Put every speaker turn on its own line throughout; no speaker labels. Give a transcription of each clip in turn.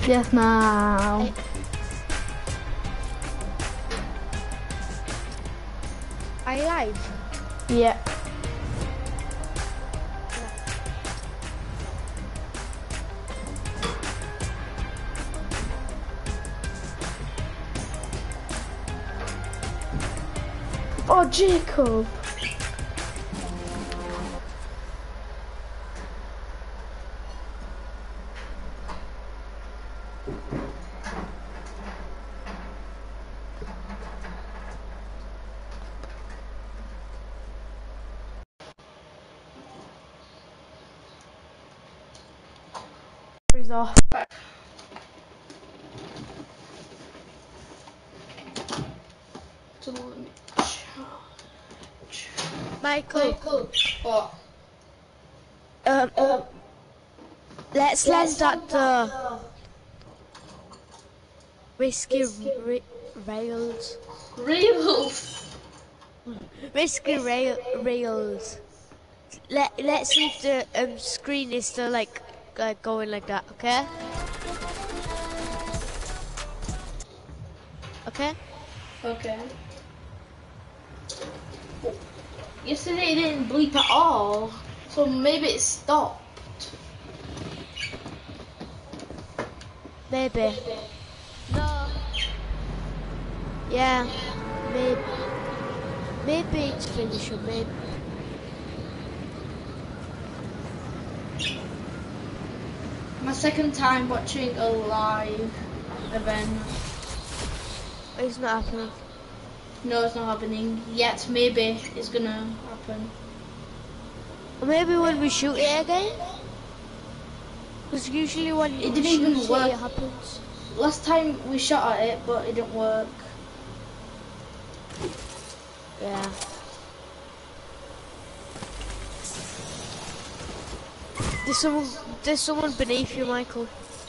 Yes, now.
Are you live?
Yeah. Oh, Jacob. He's off.
Michael,
What?
let's land at the Risky Rails.
Rails.
Risky Rails. Let's see if the screen is still like going like that, okay? Okay?
Okay. Yesterday it didn't bleep at all, so maybe it stopped.
Maybe. No. Yeah. Maybe. Maybe it's finished or maybe.
My second time watching a live event.
It's not happening.
No, it's not happening yet. Maybe it's gonna happen.
Or maybe when we shoot it again? Because usually when
It
we
didn't even
shoot
work.
it happens.
Last time we shot at it, but it didn't work.
Yeah. There's someone beneath you, Michael.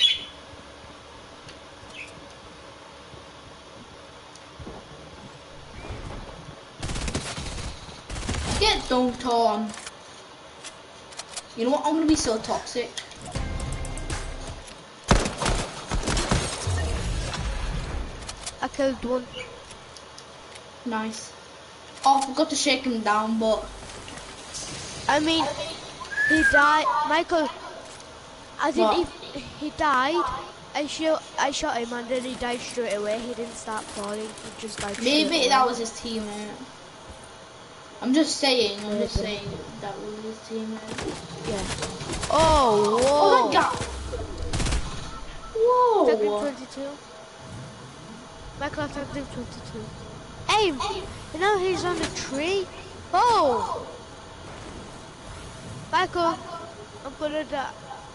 Get dunked on. You know what? I'm gonna be so toxic.
I killed one.
Nice. Oh, I forgot to shake him down, but
I mean, he died. Michael, I didn't
What?
even, he died. I shot him and then he died straight away. He didn't start falling. He just died straight
maybe
away.
that was his teammate. I'm just saying
Maybe.
that was his teammate.
Yeah. Oh, whoa.
Oh my god!
Tagged him
Whoa!
22. Michael, I tagged him 22. Aim! You know he's on the tree. Oh! Michael, I'm gonna die.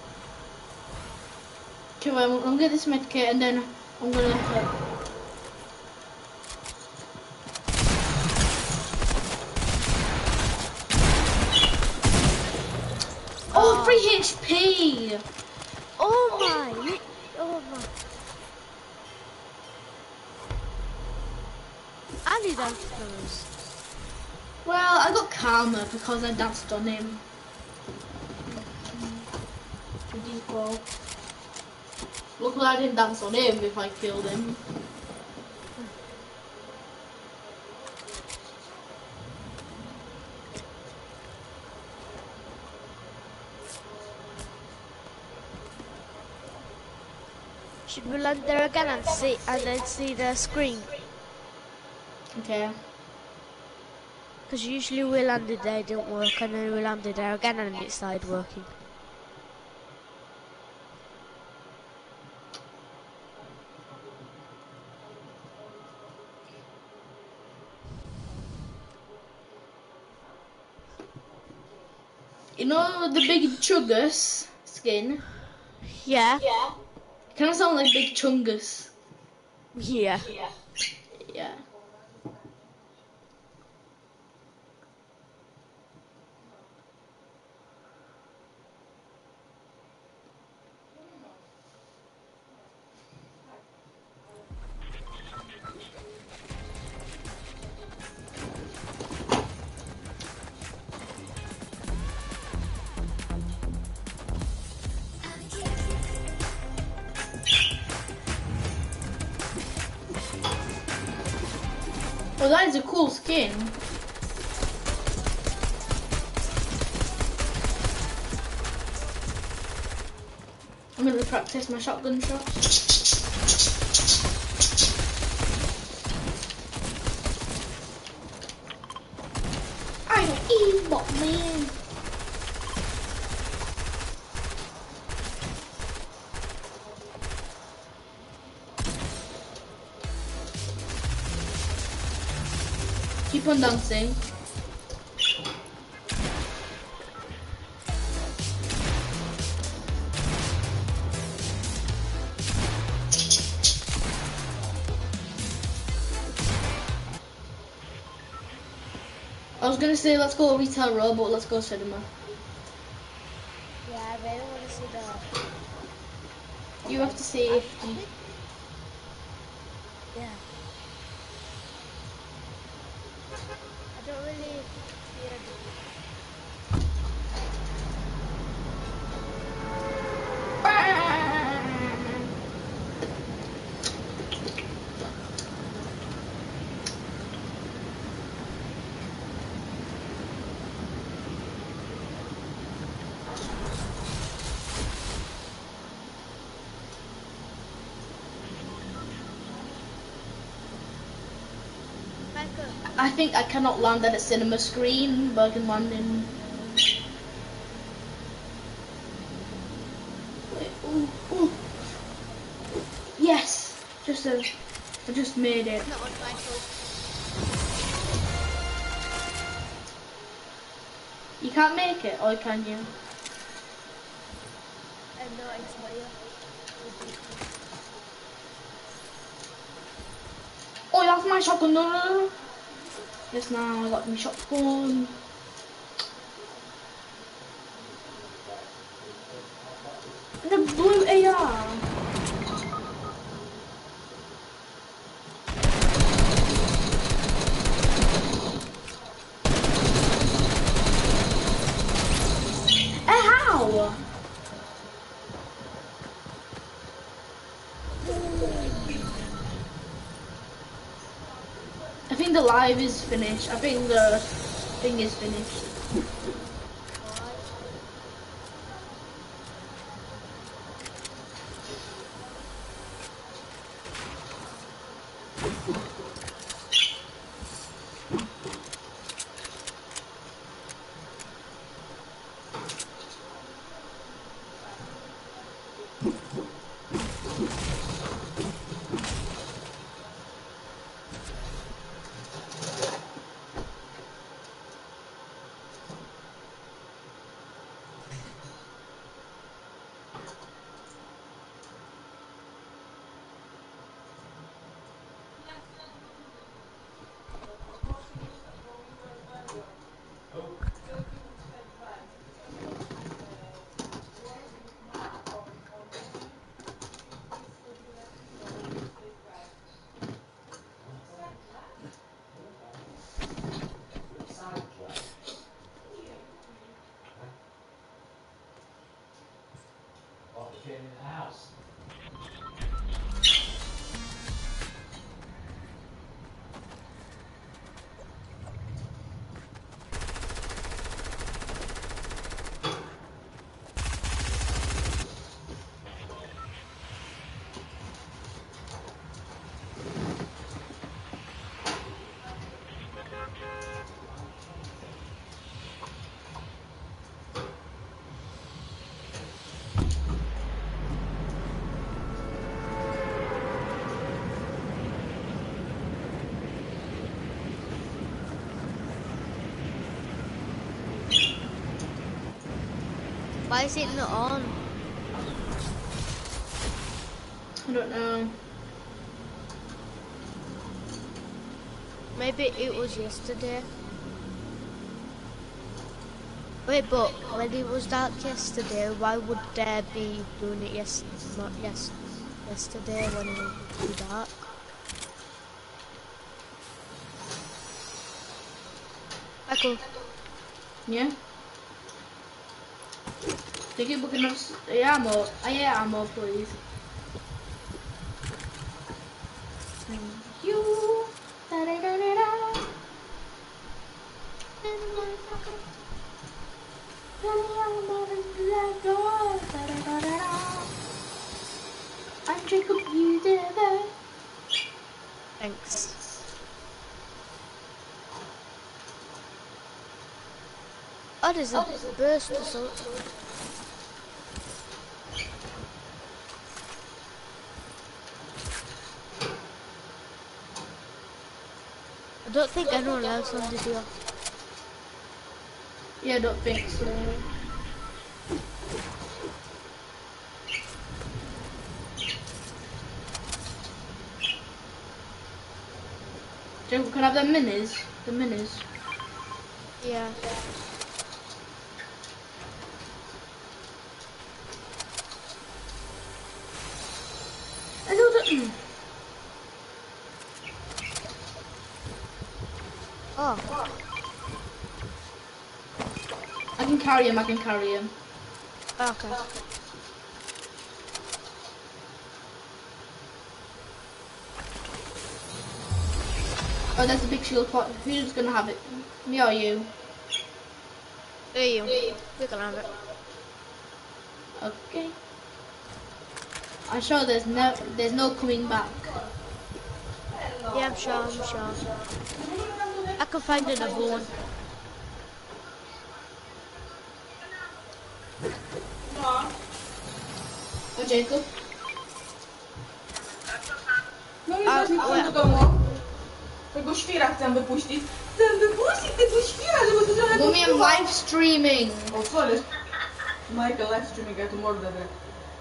Okay, well, I'm gonna get this med kit and then I'm gonna. Oh, 3 HP!
Oh my! Oh my! I need answers.
Well, I got karma because I danced on him. Default. Luckily I didn't dance on him if I killed him.
Should we land there again and then see the screen?
Okay.
Because usually we landed there, it didn't work, and then we landed there again and it started working.
You know the Big Chuggus skin?
Yeah.
Yeah. Kind of sound like Big Chungus.
Yeah.
Yeah. Oh, that is a cool skin. I'm gonna practice my shotgun shots. I'm an evil man. Keep on dancing. I was gonna say let's go retail row, but let's go cinema.
Yeah, I really want to see the.
You have to see if
Yeah. I don't really fear Michael.
I think I cannot land at a cinema screen, but I can land in. Wait, ooh, ooh. Yes, I just made it.
Not on Michael.
You can't make it, or can you?
No, it's Maria.
Oh, that's my shotgun. No, no, no. Yes, now I got my shotgun. The blue AR. How? I think the live is finished. I think the thing is finished.
Why is it not on?
I don't know.
Maybe it was yesterday. Wait, but when it was dark yesterday, why would they be doing it yesterday when it would be dark? Michael.
Yeah? Take it, booking up ammo. Ammo, please. Thank you. Da -da -da -da -da.
Oh, there's a burst or something. I don't think anyone else landed here.
Yeah, I don't think so. Jacob, can I have the minis? The minis.
Yeah.
I don't.
Oh,
I can carry him. I can carry him.
okay.
Oh, there's a big shield pot. Who's gonna have it? Me or you?
There you. You can have it.
Okay. I'm sure there's no coming back.
Yeah, I'm sure. I can find another one.
Oh, Jacob.
No i zaś do domu. Tego świra chcę wypuścić. Chcę wypuścić tego świra, żeby to trochę
Mummy, I'm live streaming.
Oh, sorry. Michael live streaming, ja tu mordę wy.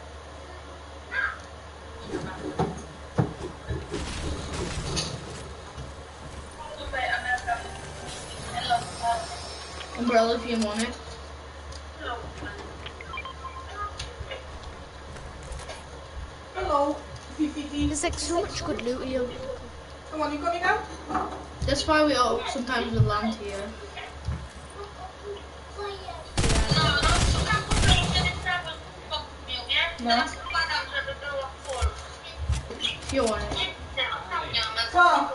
Umbrella if you want it.
Hello, Fifi.
There's like so much good loot here.
Come on, you coming out?
That's why we all sometimes we land here.
No.
If you want it.
Co?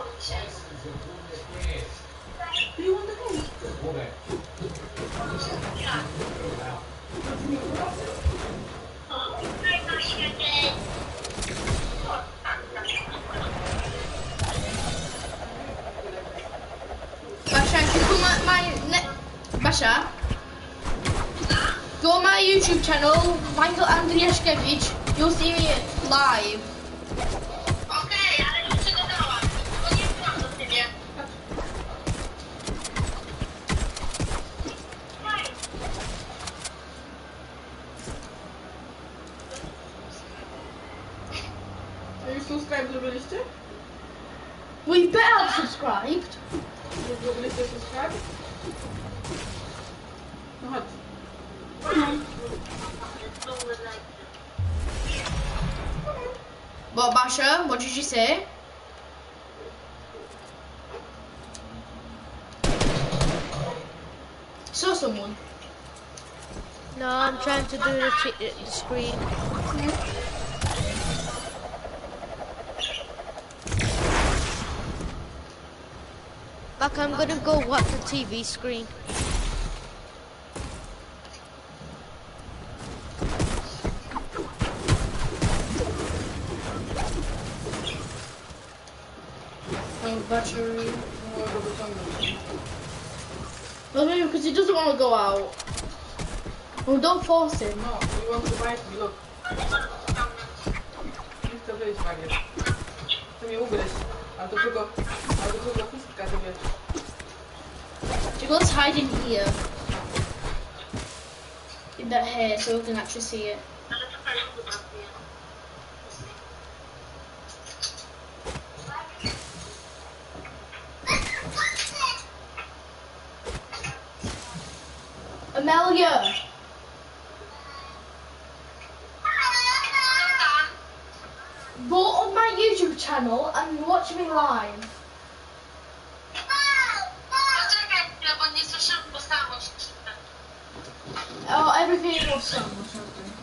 Do you want the game?
Basha, if you come at Basha, go on my YouTube channel, Michael Andriaszkiewicz. You'll see me live.
Okej, ale już się dodałam. Bo nie byłam do ciebie.
Już subscribe zrobiliście?
Well, you better have subscribed.
Zrobiliście subscribe? No chodź.
What, Basha? What did you say? Saw someone.
No, I'm trying to do the screen. Like I'm gonna go watch the TV screen.
Oh, battery.
Mogę go wyciągnąć.
Well, maybe because he doesn't want to go out. Well, don't force him.
No, you want to bite me, look. Nie chcę wyjść, Magier. Chcę mnie ugryźć. Ale do tego pustka to wiesz.
Let's hide in here. In that hair so we can actually see it. Amelia! Go on my YouTube channel and watch me live.
Poczekaj chwilę, bo nie słyszę, bo samo się czyta.
Oh, everything was some or something.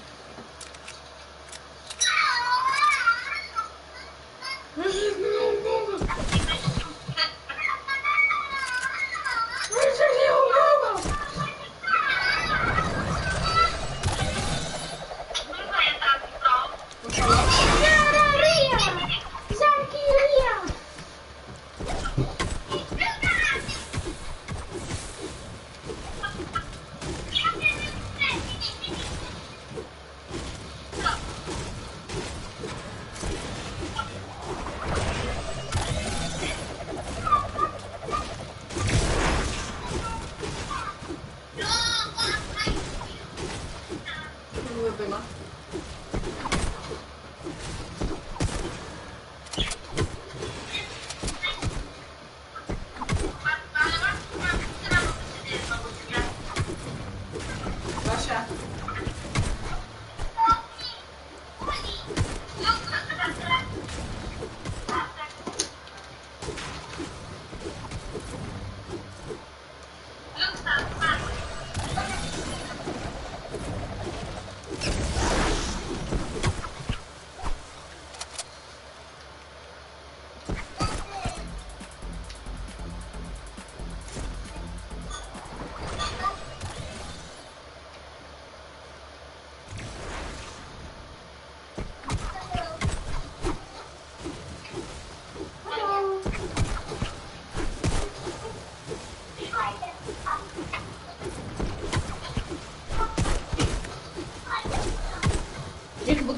Chyba jest taki pro.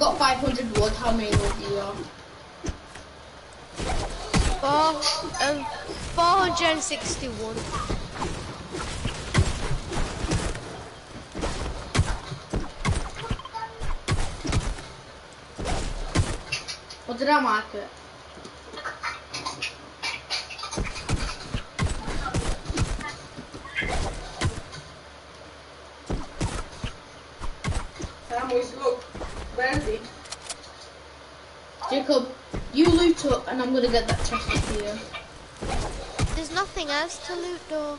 got 500 wood. How many wood do you have?
461.
What did I mark it?
Look, where is he?
Jacob, you loot up and I'm gonna get that chest up here.
There's nothing else to loot though.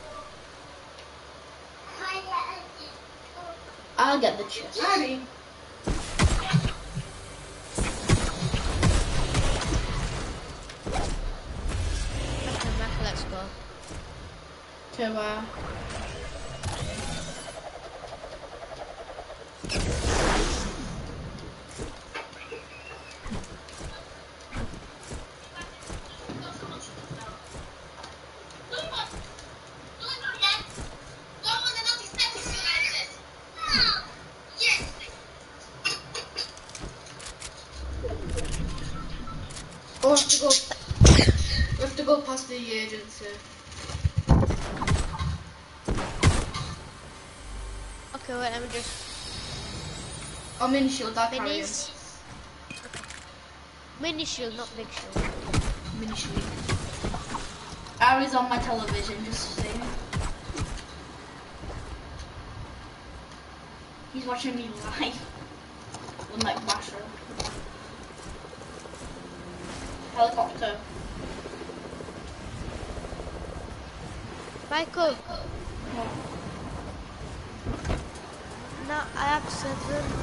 I'll get the chest.
Ready?
Okay, Mac, let's go.
To oh, we have to go past the agency.
Okay, wait, let me just...
I'm in shield, I'll carry him.
Minis? Mini shield, not big shield.
Mini shield. Ari's on my television, just saying. He's watching me live. Unlike Basher. Helicopter.
Michael! No, I have 7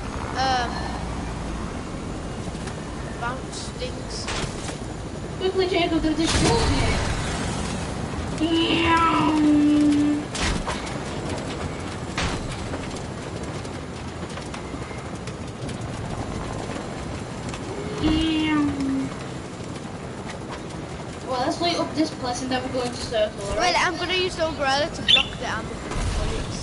bounce things.
Quickly, Jacob, they're destroying it. Well, let's light up this place and then we're going to circle, alright?
Wait, I'm gonna use the umbrella to block the ammo from the bullets.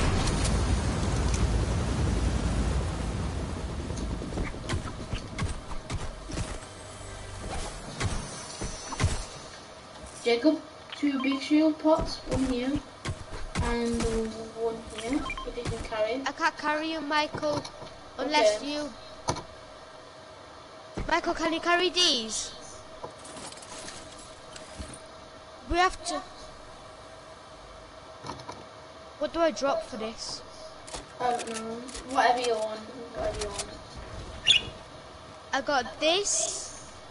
Jacob, 2 big shield pots, 1 here and 1 here, if you can carry.
I can't carry you, Michael, unless
Okay.
you... Michael, can you carry these? We have to... What do I drop for this?
I don't know, whatever you want, whatever you want.
I got this.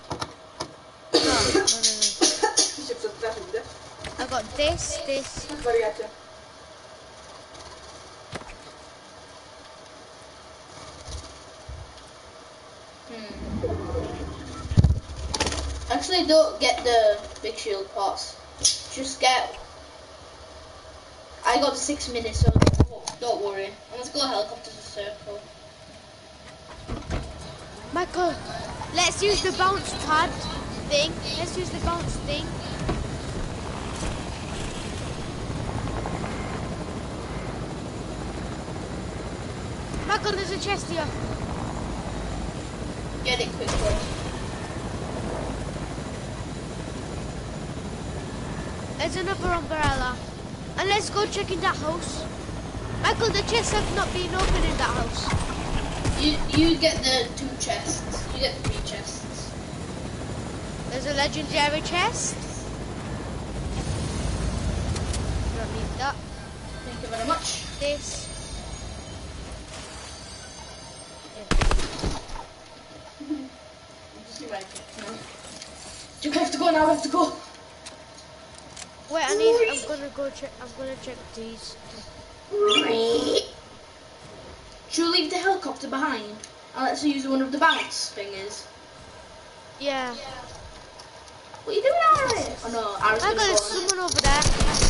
No. I got this.
Wariacie.
Actually, don't get the big shield pots. Just get... I got the 6 minutes, so don't worry. And let's go helicopter to circle.
Michael, let's use the bounce pad thing. Let's use the bounce thing. Michael, there's a chest here.
Get it quickly.
There's another umbrella. And let's go check in that house. Michael, the chests have not been open in that house.
You get the 2 chests. You get the 3 chests.
There's a legendary chest. Don't need that.
Thank you very much.
This.
Just be right now. You have to go now, I have to go.
Wait, I'm gonna check these.
Should we leave the helicopter behind? And let's use one of the bounce thingies.
Yeah.
What are you doing, Ari? Oh no, Ari's
I
gonna
got
go.
someone over there.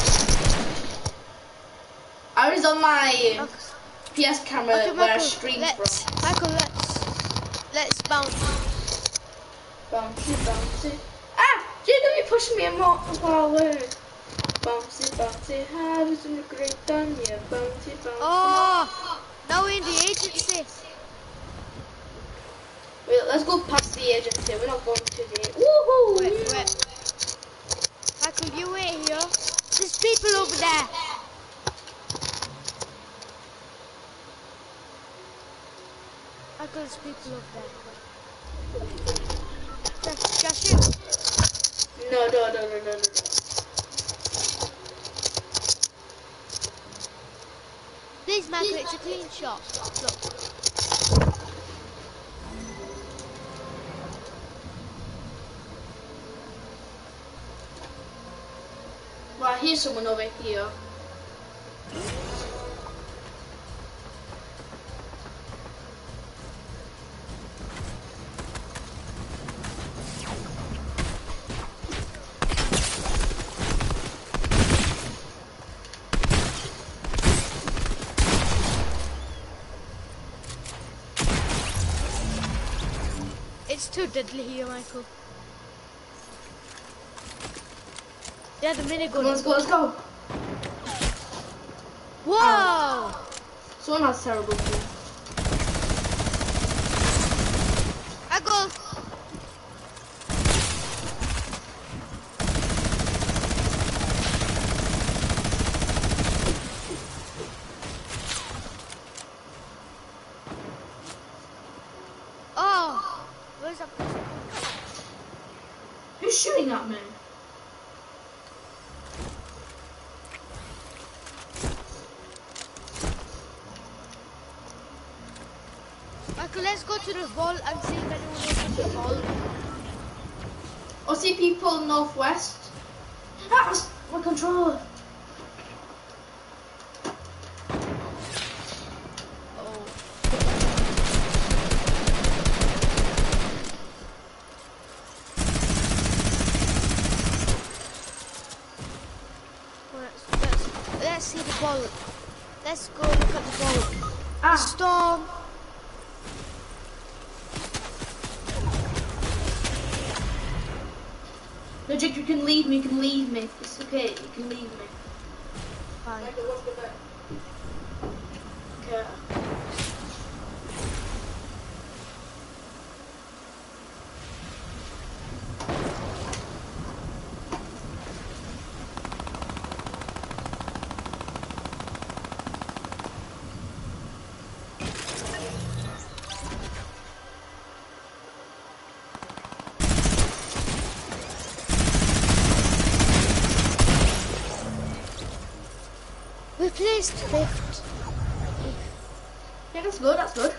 Ari's on my
Okay.
PS camera
Okay,
where I
Michael,
stream
let's bounce.
Bouncy, bouncy. Ah! Jacob, you're pushing me more forward. Bouncy, bouncy, having a great time, yeah. Bouncy, bouncy.
Oh, now we're in the agency.
Wait, let's go past the agency. We're not going to the... Woohoo!
Wait. Michael, you wait here. There's people over there. Michael, there's people over there. Just you.
No.
Please, Michael, it's a clean shot. Look.
Well, I hear someone over here.
It's too deadly here, Michael. Yeah, the minigun.
Let's go.
Whoa!
Someone has terrible team.
I go. Oh, where's that person?
Who's shooting at me?
Michael, let's go to the vault and see if anyone else has the vault.
I see people northwest. That's my controller.
Oh. Let's see the vault. Let's go look at the vault. Storm.
No, Jake, you can leave me. It's okay, you can leave me.
Fine.
Okay.
We placed fifth.
Yeah, that's good.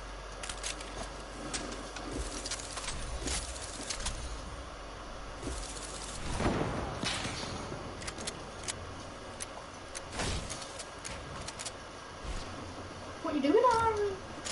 What are you doing, Aaron?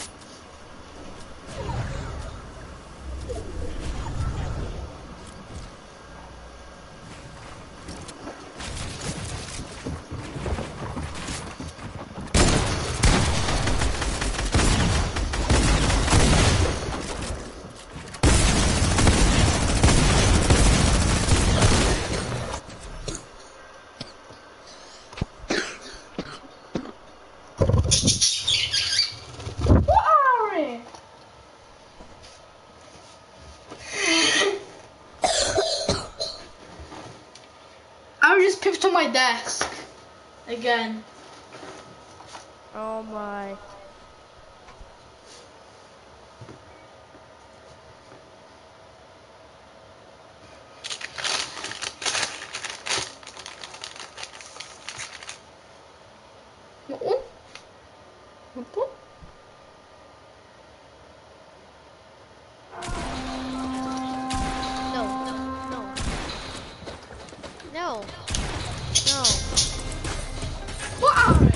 To my desk again.
Oh my. No.
What are you?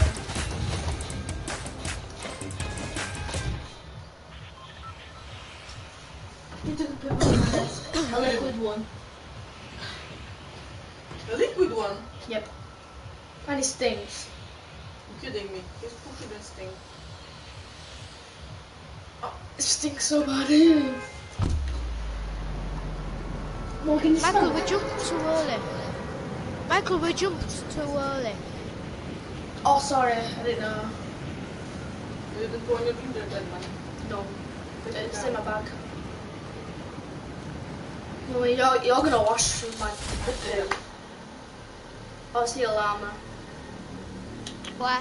You took a picture of my desk. A liquid one.
A liquid one?
Yep. And it stings.
You're kidding me. It's pushing and sting.
It stinks so bad. Morgan, you
Michael,
smell
we
it?
jumped too early. Michael, we jumped too early.
Oh, sorry, I didn't know.
You didn't go on your Tinder then, man.
No, it's in my bag. No, you're gonna wash my poo. Oh, it's the llama.
Why?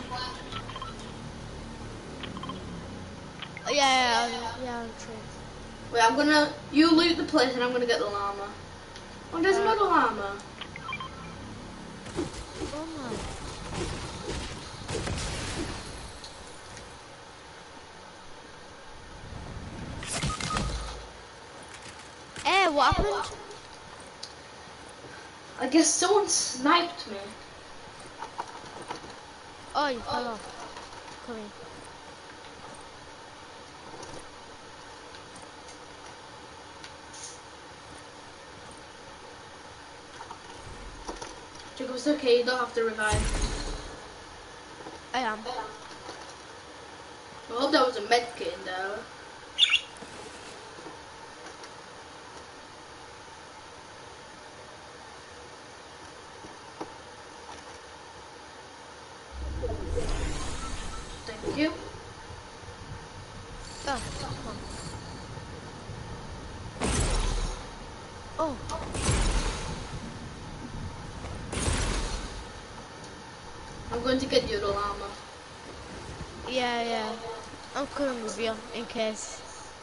Oh, yeah, I'm true.
Wait, you loot the place and I'm gonna get the llama. Oh, there's another llama.
Oh my. Eh, what happened?
I guess someone sniped me.
Oh, you fell off. Come here.
Jacob, it's okay, you don't have to revive.
I am.
I hope there was a med kit in there. Thank you.
Oh, come on. Oh.
I'm going to get you the llama.
Yeah. I'm coming with you in case.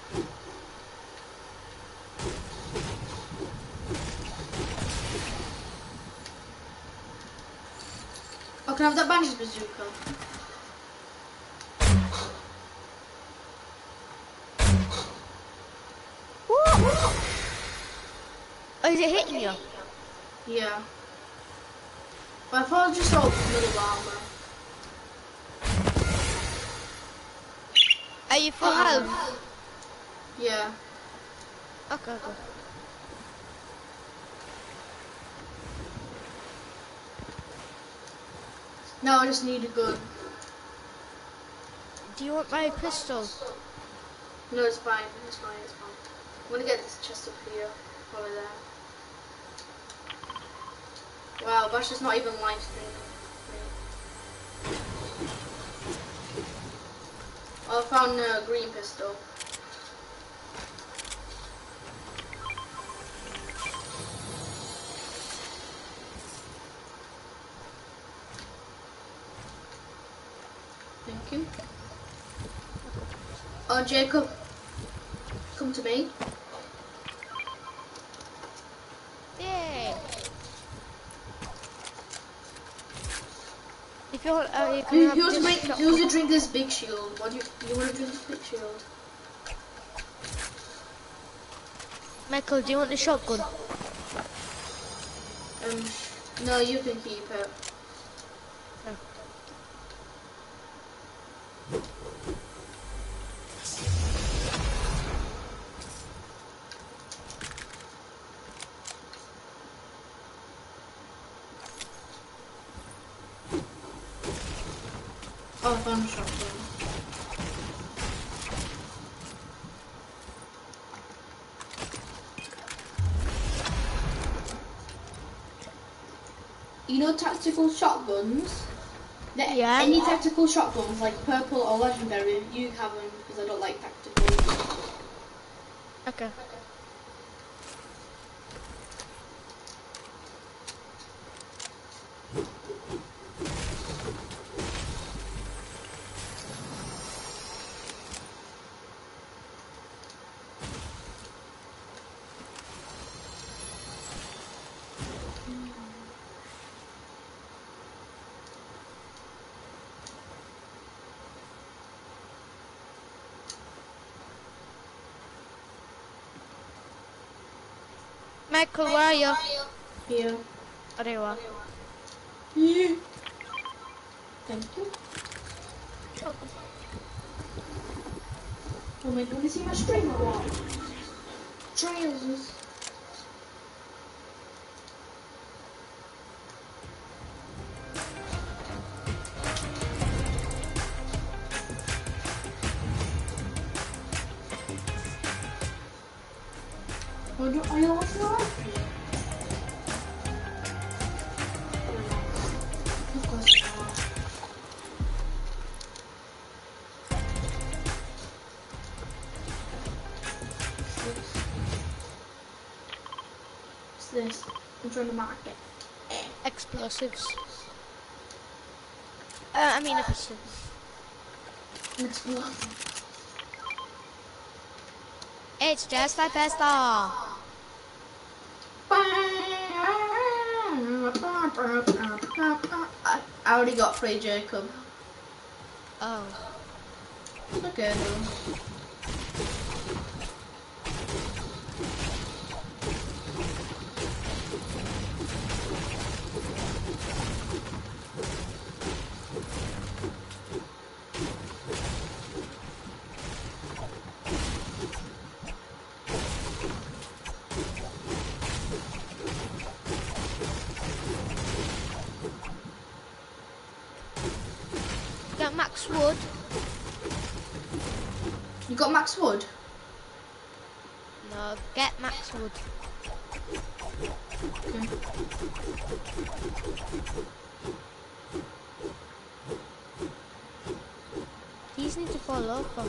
Oh, can I have that bandage bazooka?
Oh, is it hitting you?
Yeah. But I thought I just saw another llama.
Are you full health?
Yeah.
Okay, good.
No, I just need a gun.
Do you want my pistol?
No, it's fine. It's fine. I'm gonna get this chest up here. Over there. Wow, Bash is not even live streaming. Oh, I found a green pistol. Thank you. Oh, Jacob, come to me.
Yay! If you're, you can have
Who's
this
to drink this big shield? What do you want to drink this big shield?
Michael, do you want the shotgun?
No, you can keep it.
No.
Oh, I found a shotgun. You know tactical shotguns?
Yeah.
Any tactical shotguns, like purple or legendary, you have them because I don't like tactical.
Okay. Michael, where are you?
Here.
Oh, there you are.
Yeah. Thank you. Oh my god, is he my stream or what? Trousers. Are you watching the live stream? Of course you are. this? I'm trying to mark it.
Explosives. I mean, explosives. It's just like pasta.
I already got free Jacob.
Oh.
It's okay though.
Got Max Wood.
You got Max Wood?
No, get Max Wood.
Okay.
These need to fall over.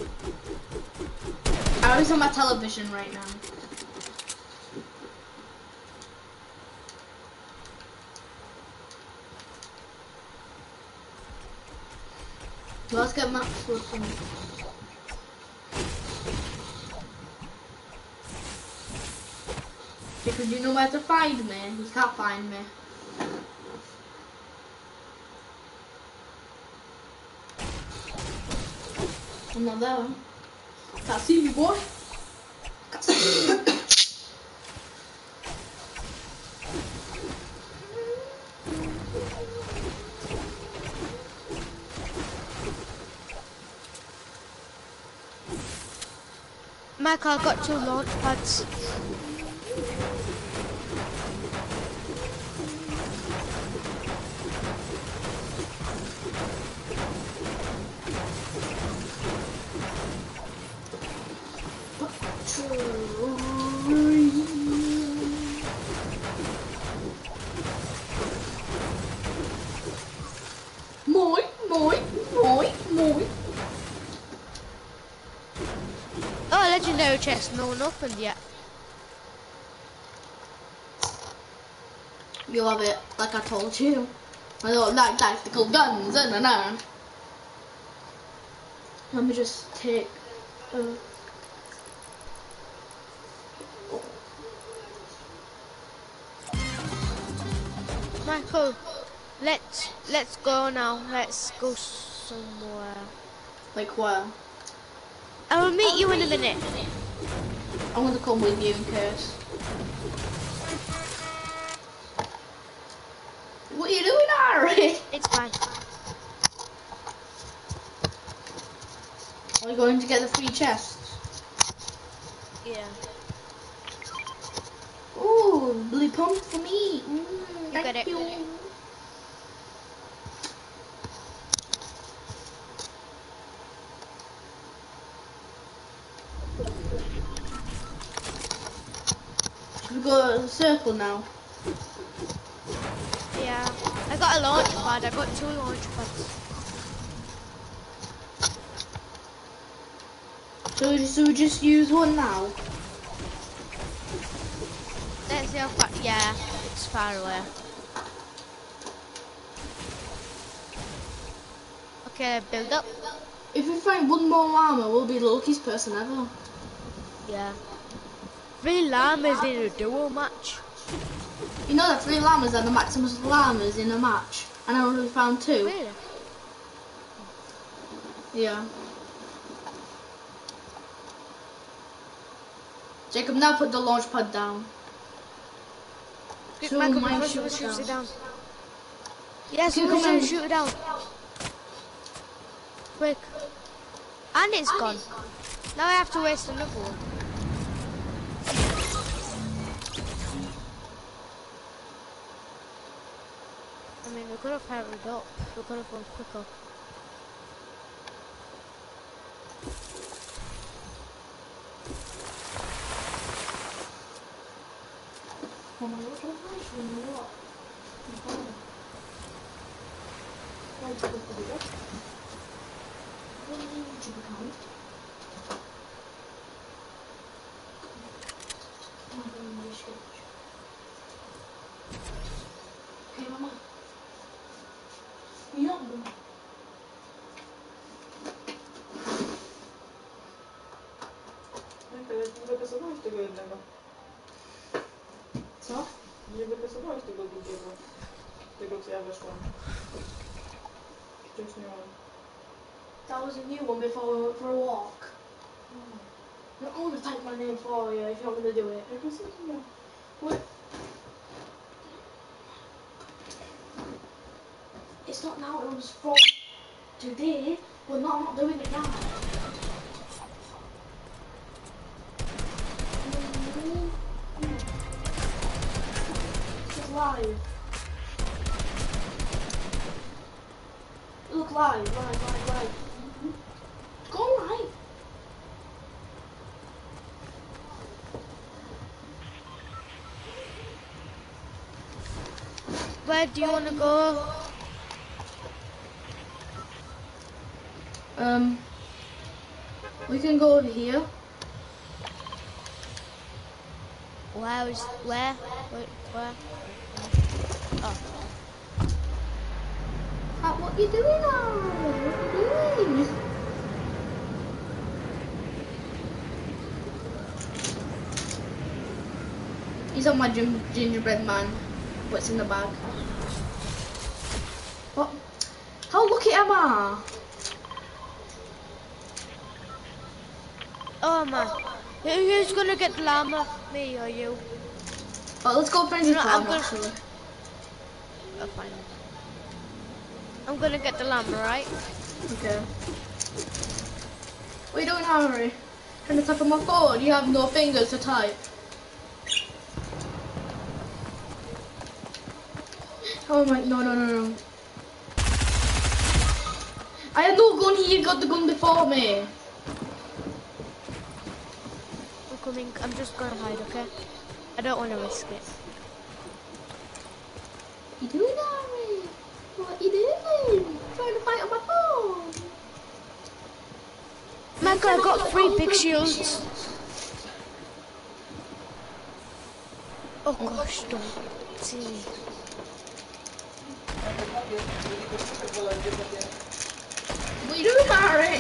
I was on my television right now. Let's get Max Wood from because you know where to find me. You can't find me. I'm not there. Can't see me, boy. Can't see me.
Michael, I got 2 launch pads.
Moi.
Oh, legendary chest, no one opened yet.
You'll have it, like I told you. I don't like tactical guns, no. Let me just take.
Michael, let's go now. Let's go somewhere.
Like where?
I will meet you in a minute.
I'm gonna come with you in case. What are you doing, Ari?
It's fine.
Are we going to get the free chests?
Yeah.
Ooh, blue pump for me.
got
Thank
it.
you. Should we go in a circle now?
Yeah. I got a launch pad. I got 2 launch pads.
So we just use one now?
Let's see how far. Yeah, it's far away. Okay, build up.
If we find one more armor, we'll be the luckiest person ever.
Yeah. 3 llamas in a duo match.
You know that 3 llamas are the maximum llamas in a match, and I only found 2.
Really?
Yeah. Jacob, now put the launch pad down.
Quick,
So
Michael,
mine
before someone
shoots
shoots it
down.
down. Yeah,
Okay,
someone's
come
trying to
on.
shoot it down. Quick. And it's gone. Now I have to waste another one. I mean, we could have hurried up. We could have gone quicker.
Diablo. Nie będę sobie tego jednego.
Co?
Nie będę sobie tego drugiego. Tego, co ja weszłam. Wcześniej mam.
That was a new one before for a walk. I'm gonna type my name for you if you're gonna do it.
Jak jest to nie?
What? It's not now, it was from today, but no, I'm not doing it now. It's live. Look live. Go live.
Where do you want to go?
We can go over here.
Where? Wait, where? Oh.
What you doing now? What you doing? He's on my gingerbread man. What's in the bag? What? How lucky am I?
Oh man. Who's gonna get the llama? Me or you?
Oh, let's go find his
No,
farm
I'm gonna-
actually.
Oh, fine. I'm gonna get the llama, right?
Okay. What are you doing, Harry? Trying to type on my phone? You have no fingers to type. Oh my, no. I had no gun, he got the gun before me.
I'm coming. I'm just gonna hide, okay? I don't want to risk it.
What you doing, Harry? What you doing? Trying to fight on my phone.
Michael, I got 3 big shields. Oh gosh, don't see.
What you doing, Harry?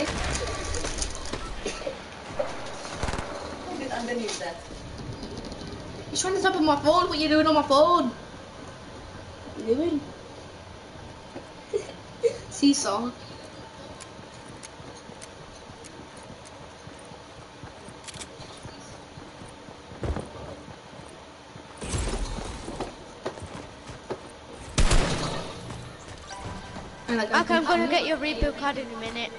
Put it underneath that.
He's trying to type on my phone. What you doing on my phone? What you doing? Seesaw.
Okay, I'm gonna get your rebuild card in a minute.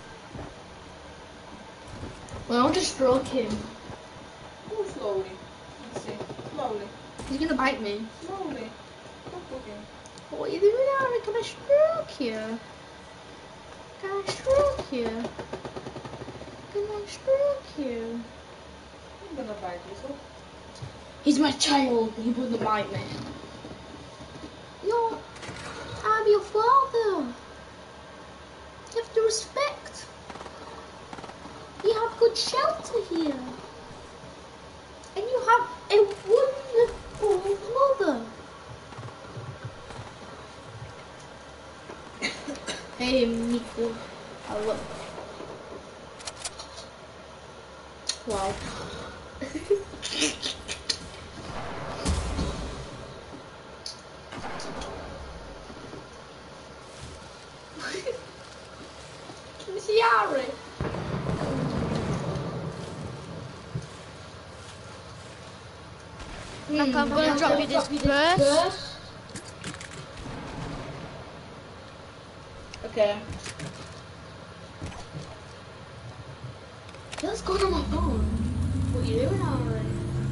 Well, I'll just stroke him.
Go slowly. Let's see. Slowly.
He's gonna bite me.
Slowly. Stop looking.
What are you doing, Harry? Can I stroke you? Can I stroke you? Can I stroke you?
I'm gonna bite you, so.
He's my child. He wouldn't bite me. No, I'm your father. You have to respect. You have good shelter here. And you have a wonderful mother. Hey, Miko. Hello. Wow. Miss Yari.
Okay, I'm gonna drop you this first.
Okay. Let's go to my phone. What are you doing already?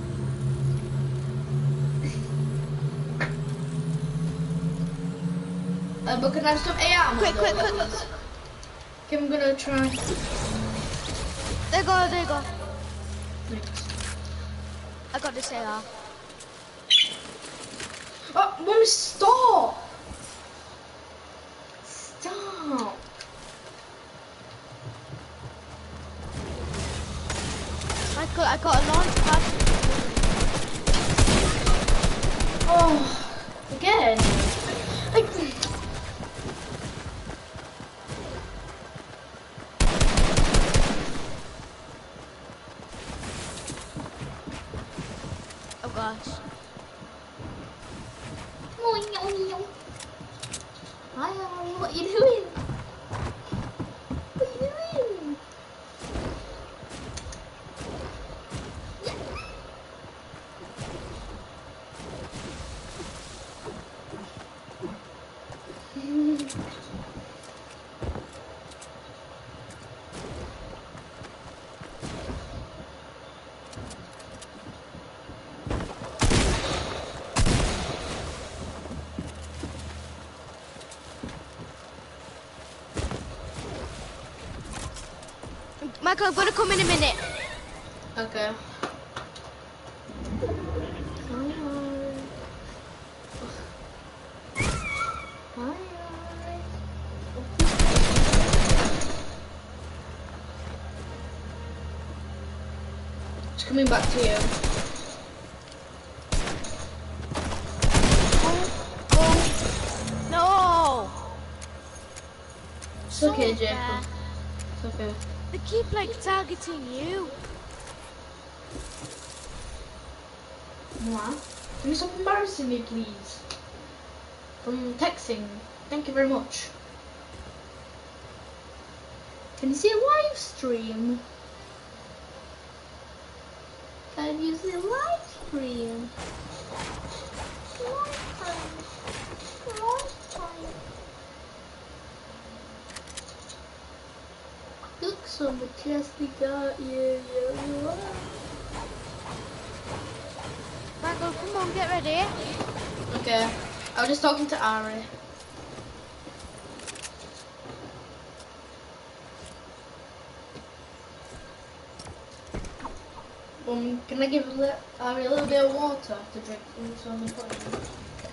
But can I have some AR?
Quick.
Okay, I'm gonna try.
There you go. I got this AR.
Oh, Mum, stop! Stop!
Michael, I got a launch pad.
Oh, again? Hi, Ari, what you doing? What you doing?
Michael, I'm gonna come in a minute.
Okay. It's coming back to you.
No!
It's okay,
So
Jacob.
bad.
It's okay.
They keep like targeting you.
Mwah. Can you stop embarrassing me, please? From texting. Thank you very much. Can you see a live stream? Can you see a live stream? Live time. Live time. Look, so much yes we got you.
Michael, come on, get ready.
Okay. I was just talking to Ari. Can I give Ari a little bit of water to drink? So I'm putting it.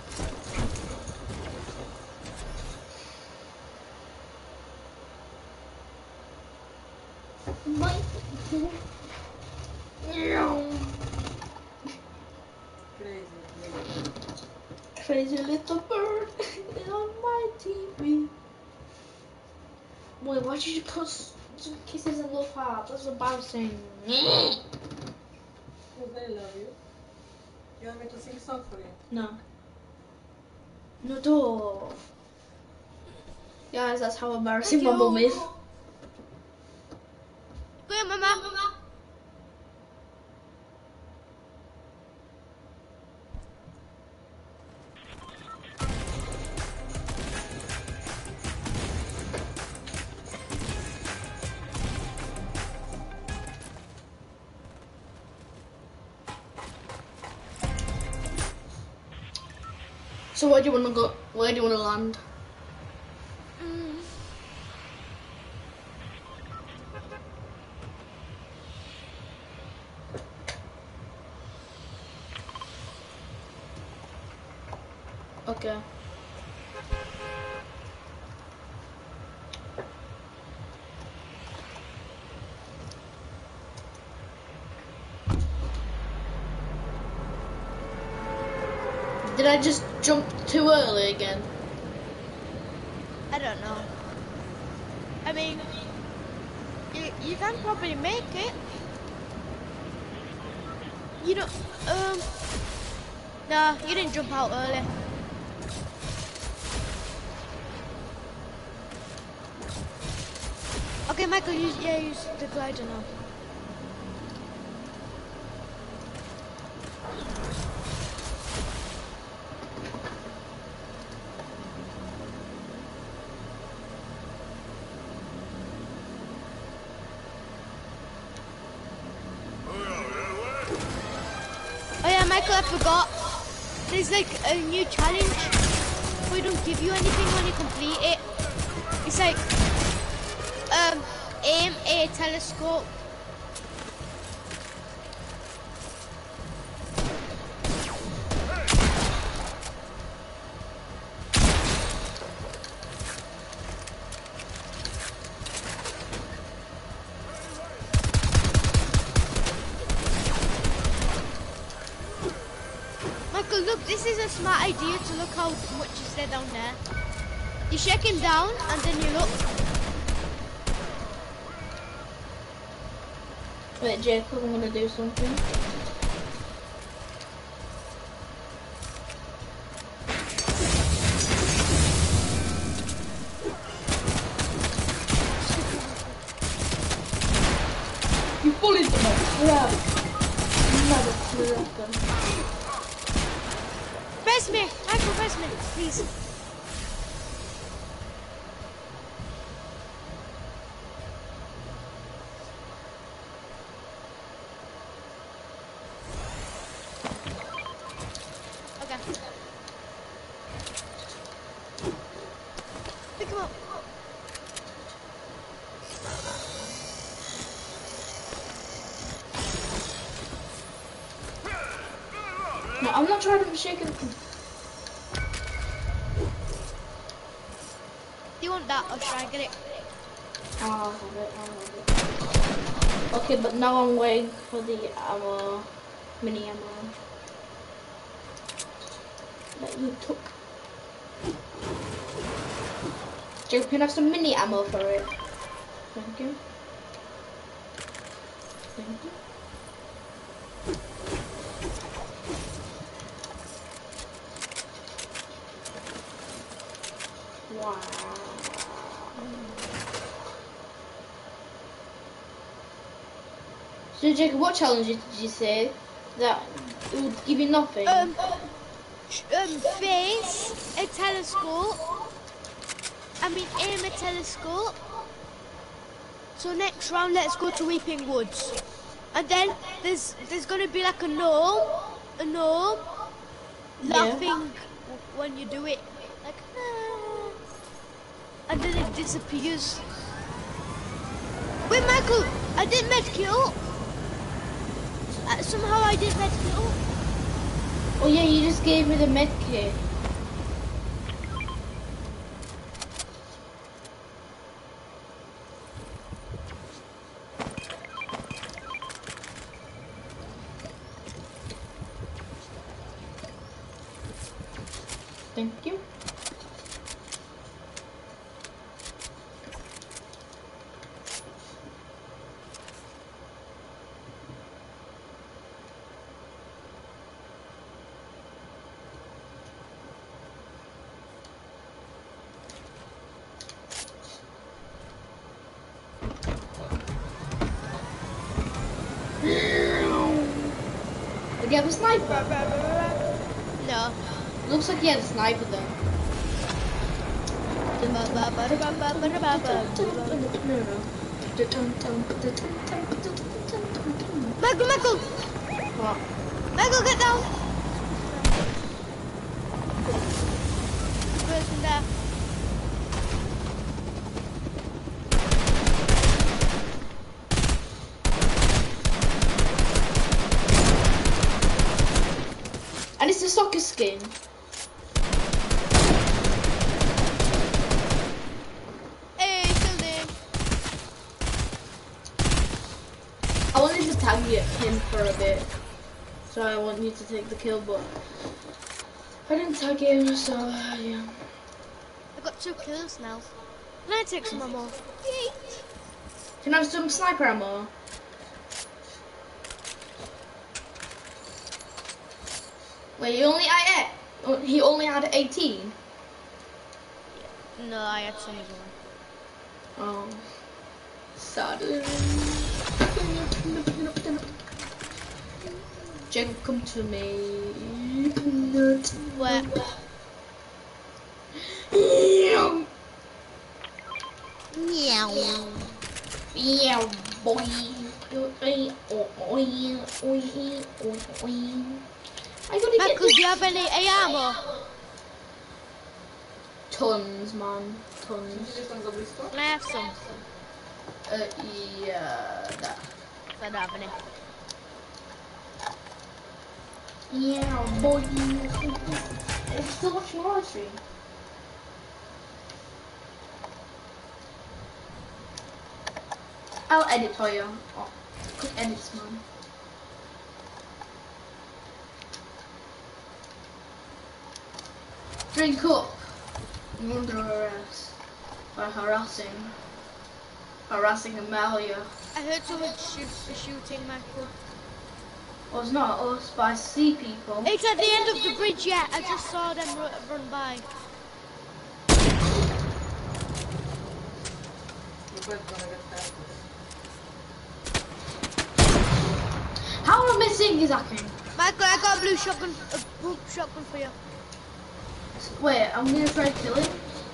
Crazy little bird on my TV. Wait, why did you put some kisses in love heart? That's embarrassing.
Because I love you. You want me to sing a song for you?
No. No, door. Guys, that's how embarrassing my mum is.
Go here, Mama.
So where do you wanna go? Where do you wanna land? Okay. Did I just jump too early again?
I don't know. I mean, you can probably make it. You know, no, you didn't jump out early. Okay, Michael, use the glider now. Oh yeah, Michael, I forgot. There's like a new challenge. We don't give you anything when you complete it. It's like aim a telescope. Michael, look, this is a smart idea to look how much is there down there. You shake him down and then you look.
Wait, Jacob, I'm gonna do something.
Press me! Michael, press me, please. Okay. Pick him up.
No, I'm not trying to shake it.
Do you want that or should I get it?
I'll have it. Okay, but now I'm waiting for the ammo, mini ammo that you took. Joe, can I have some mini ammo for it? Thank you. Thank you. Wow. So Jacob, what challenge did you say that it would give you nothing?
Face a telescope. Aim a telescope. So next round, let's go to Weeping Woods, and then there's gonna be like a gnome laughing when you do it, like, ah, and then it disappears. Wait, Michael, I did medkill. Somehow I did medkill.
Oh yeah, you just gave me the med kit. Thank you. Did you have a sniper?
No.
Looks like he had a sniper though.
Michael!
What?
Michael, get down! Person there.
And it's a soccer skin.
Hey, killed him.
I wanted to tag him for a bit, so I want you to take the kill, but I didn't tag him, so yeah.
I got 2 kills now. Can I take some more?
Can I have some sniper ammo? Wait, he only had 18?
No, I had some as well.
Oh. Sad. Jacob, come to me.
Where? Meow.
Yeah, boy. I gotta
Michael,
get
do you have any ammo?
tons, man. Tons.
Gdzieś tam za blisko?
Can I have some?
Yeah, that.
I don't have any.
Yeah, boy. I'm still watching my live stream. I'll edit for you. Oh, quick edits, man. Drink up. You're under arrest by harassing Amelia.
I heard someone shooting Michael.
Well, it's not us, but I see people.
It's at the end of the bridge, yeah. I just saw them run by.
How am I missing his hacking?
Michael, I got a blue shotgun, a blue shotgun for you.
Wait, I'm gonna try to kill him.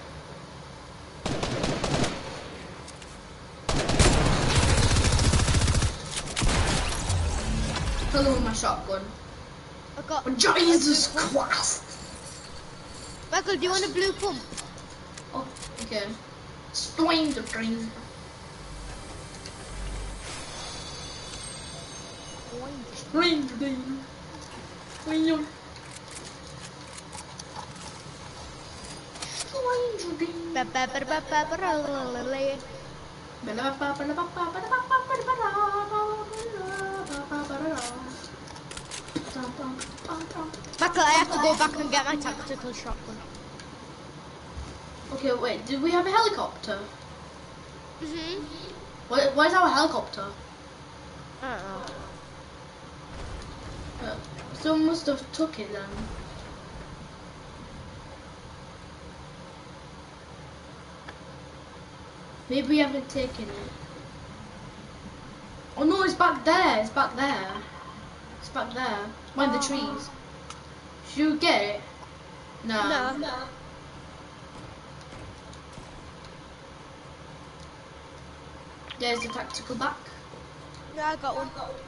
Kill him with my shotgun.
I got.
Oh, Jesus Christ!
Michael, do you want a blue pump?
Oh, okay. Stranger green. Stranger green. Stranger green.
Michael, I have to go back and get my tactical shotgun.
Okay, wait, do we have a helicopter?
Mhm.
Where's our helicopter?
I don't know.
Someone must have took it then. Maybe we haven't taken it. Oh no, it's back there, it's back there. It's back there, behind the trees. Should you get it? No.
No.
There's the tactical back.
Yeah, I got one.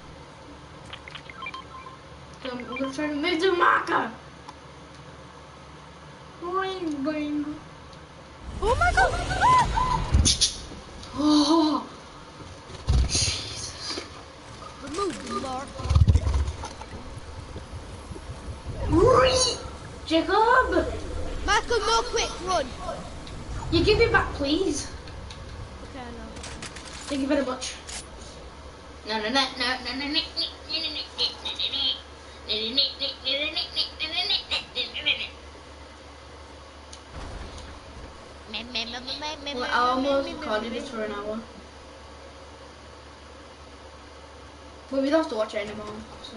I'm gonna try to move the marker. Boing, boing.
Oh my god!
Oh, Jesus.
Remove the mark.
Jacob!
Michael, no, quick, run.
You give it back, please.
Okay, I know.
Thank you very much. No, no, no, no, no, no, no, well, I almost recorded this for an hour. But we don't have to watch it anymore, so...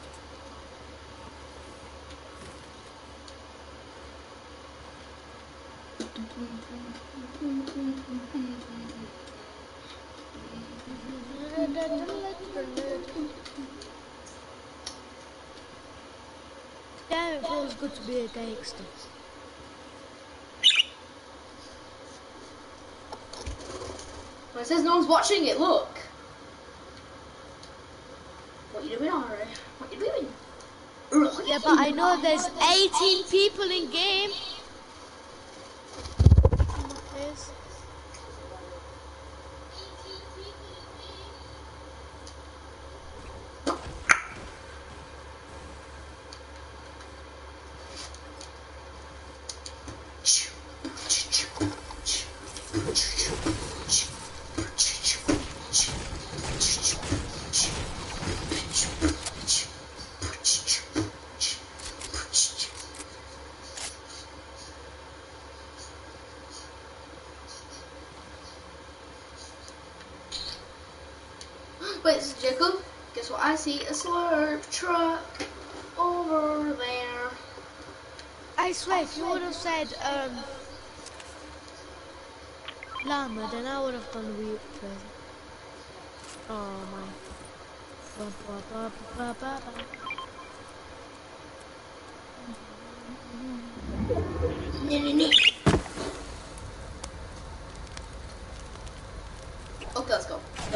Damn, it feels good to be a gangster.
Well, it says no one's watching it, look! What are you doing, Ari? What are you doing?
Yeah, but I know there's 18 people in game. Yes.
Wait, this is Jacob. Guess what? I see a slurp truck over there.
I swear, if you would have said, llama, then I would have done the weird present. Oh, man. Ba, ba, ba, ba, ba, ba.
Okay, let's go.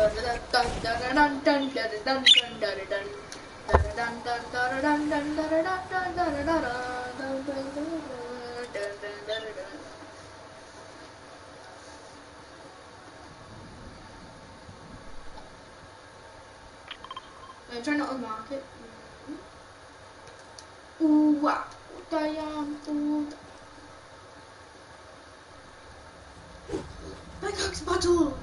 I'm trying to unlock it. Ooh, wow. Ooh. Pickaxe battle!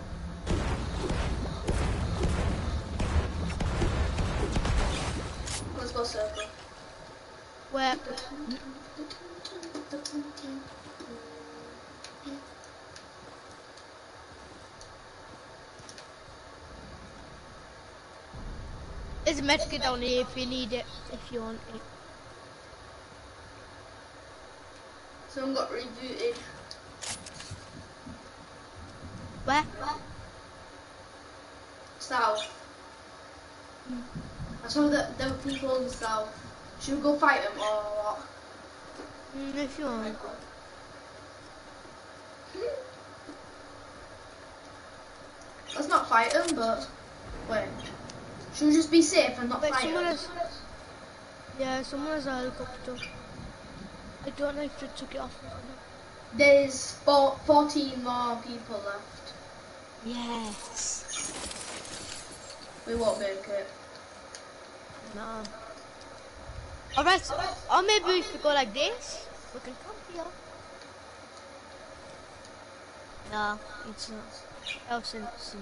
Let's go circle.
Where? There's a medkit down here if you need it, if you want it.
Someone got rebooted.
Where?
South. I saw that there were people in the south. Should we go fight them or what?
If you want.
Let's not fight them, but wait. Should we just be safe and not
Wait,
fight
someone
them?
has. Yeah, someone has a helicopter. I don't know if they took it off.
There's 14 more people left.
Yes.
We won't make it.
No. Alright, or maybe if we go like this, we can come here. No, it's not. Oh, since.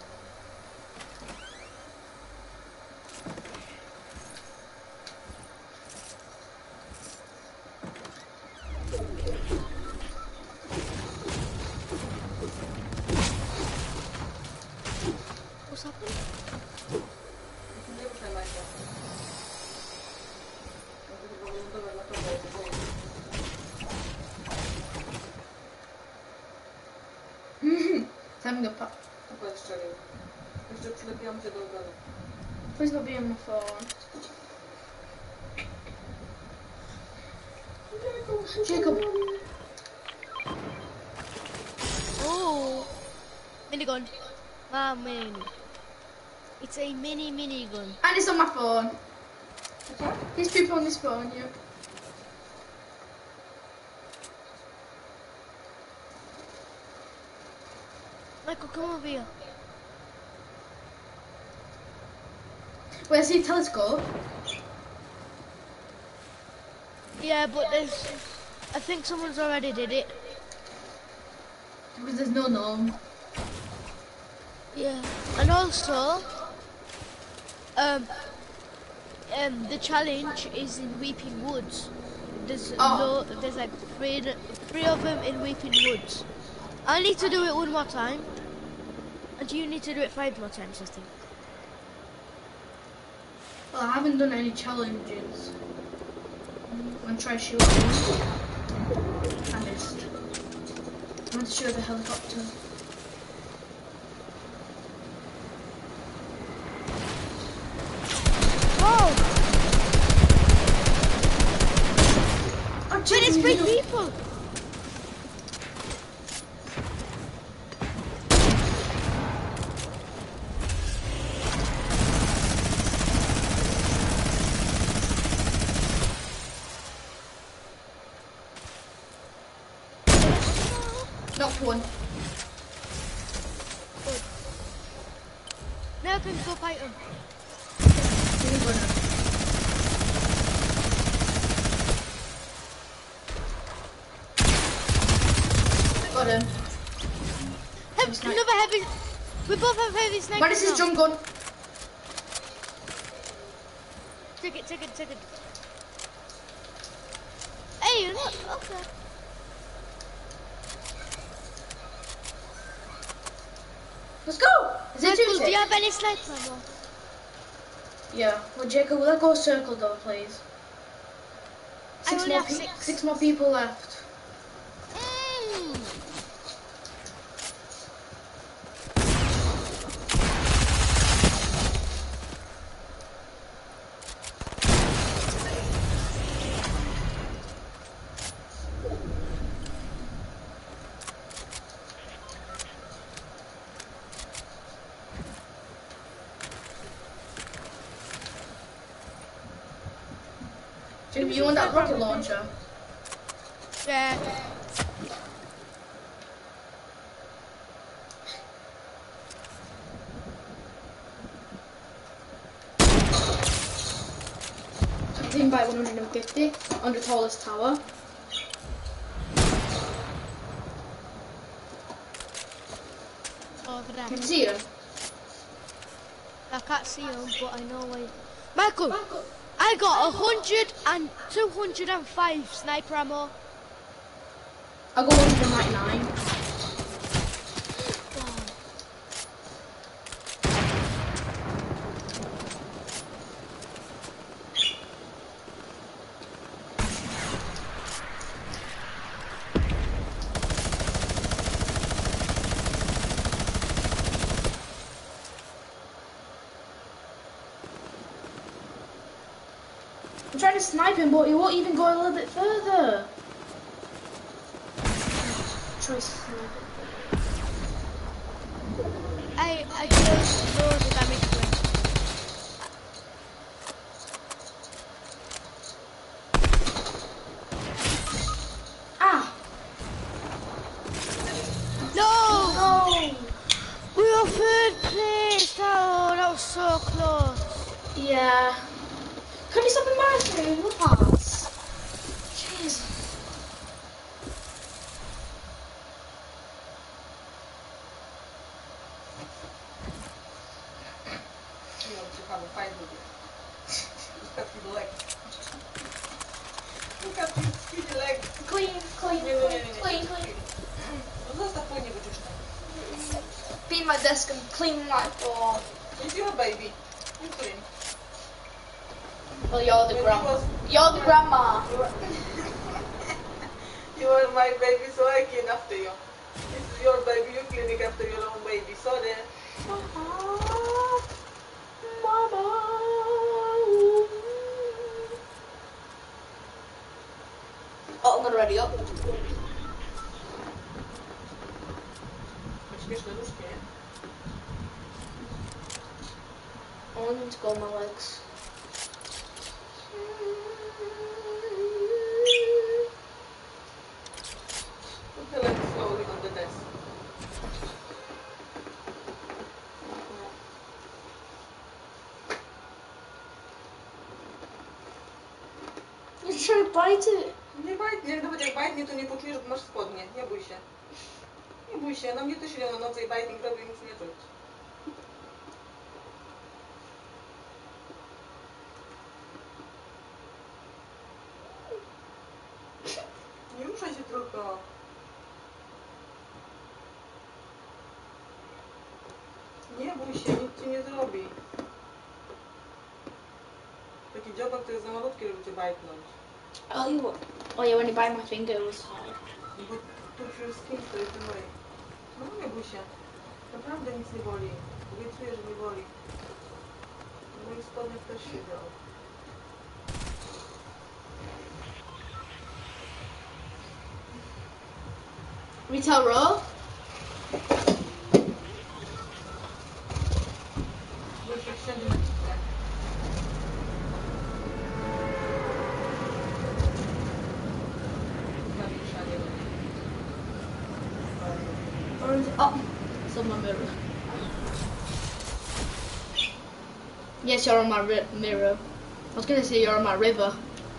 What's happening?
Nie ruszaj Majka. Ja tylko wylądować na tobie, ja się boję.
Time to pop.
Akurat strzelił. Jeszcze przylepiłam się do ogrodu.
Please not be on my phone. Jacob.
Oh, minigun. My mini. It's a mini gun.
And it's on my phone. There's people on this phone, yeah.
Michael, come over here.
Where's the telescope?
Yeah, but I think someone's already did it.
Because there's no gnome.
Yeah, and also, the challenge is in Weeping Woods. There's there's like three of them in Weeping Woods. I need to do it one more time, and you need to do it 5 more times, I think.
Well, I haven't done any challenges. I'm gonna try shooting. I missed. I want to shoot the helicopter.
Oh,
Oh,
but it's 3 people.
Knocked one.
Now I can go fight them.
He's gonna. Got him.
Another heavy. We both have heavy snipers.
What is his
now.
drum gun?
Take it. Hey, you're not okay.
Let's go! Is it
Michael,
two
do you have any sniper ammo?
Yeah. Well, Jacob, will I go circle though, please?
I only have 6.
6 more people left.
Mm.
Jacob, you want that rocket launcher?
Yeah.
Team by 150 on the tallest tower.
Over there.
Can you see him?
I can't see him, but I know where. Michael, I got 100 and 205 sniper ammo.
I got 199.
trying to snipe him, but he won't even go a little bit further. Try to snipe him.
I just know the damage to him.
Ah!
No!
Oh!
We were third place! Oh, that was so close.
Yeah. Can you stop embarrassing me? Pass. Jeez.
Nie, ciekawe, fajnie lubię. Look at his leg. Look at his skinny leg.
Clean, clean,
Nie, nie, nie, nie.
clean, clean.
No zostaw płynie wyczyszczę.
Clean my desk and clean my floor.
It's your baby. You clean.
Well, you're the
When
grandma.
he was-
You're the grandma.
You are my baby, so I clean after you. This is your baby, you cleaning after your own baby. Sorry.
Oh, I'm gonna ready up.
Śmieszne nóżki, nie?
I want them to go on my legs.
Put the legs slowly on the desk.
You try to bite it.
Nie bajtnie, nawet jak bajtnie, to nie poczujesz, bo masz spodnie. Nie bój się. Nie bój się, na mnie też ile na nocy i bajtnik robi, nic nie czuć. Nie ruszaj się tylko. Nie bój się, nic ci nie zrobi. Taki dziobak to jest za malutki, żeby cię bajtnąć.
Oh, oh yeah, when you bite my finger, it was hard.
Bo tu już skin to jest boli. No nie bój się. Naprawdę nic nie boli. Obiecuję, że nie boli. W moich spodniach też się działo.
Retail row.
Bo już jak siądzie na kitkę. Zawieszanie.
Oh, it's on my mirror. Yes, you're on my mirror. I was gonna say you're on my river.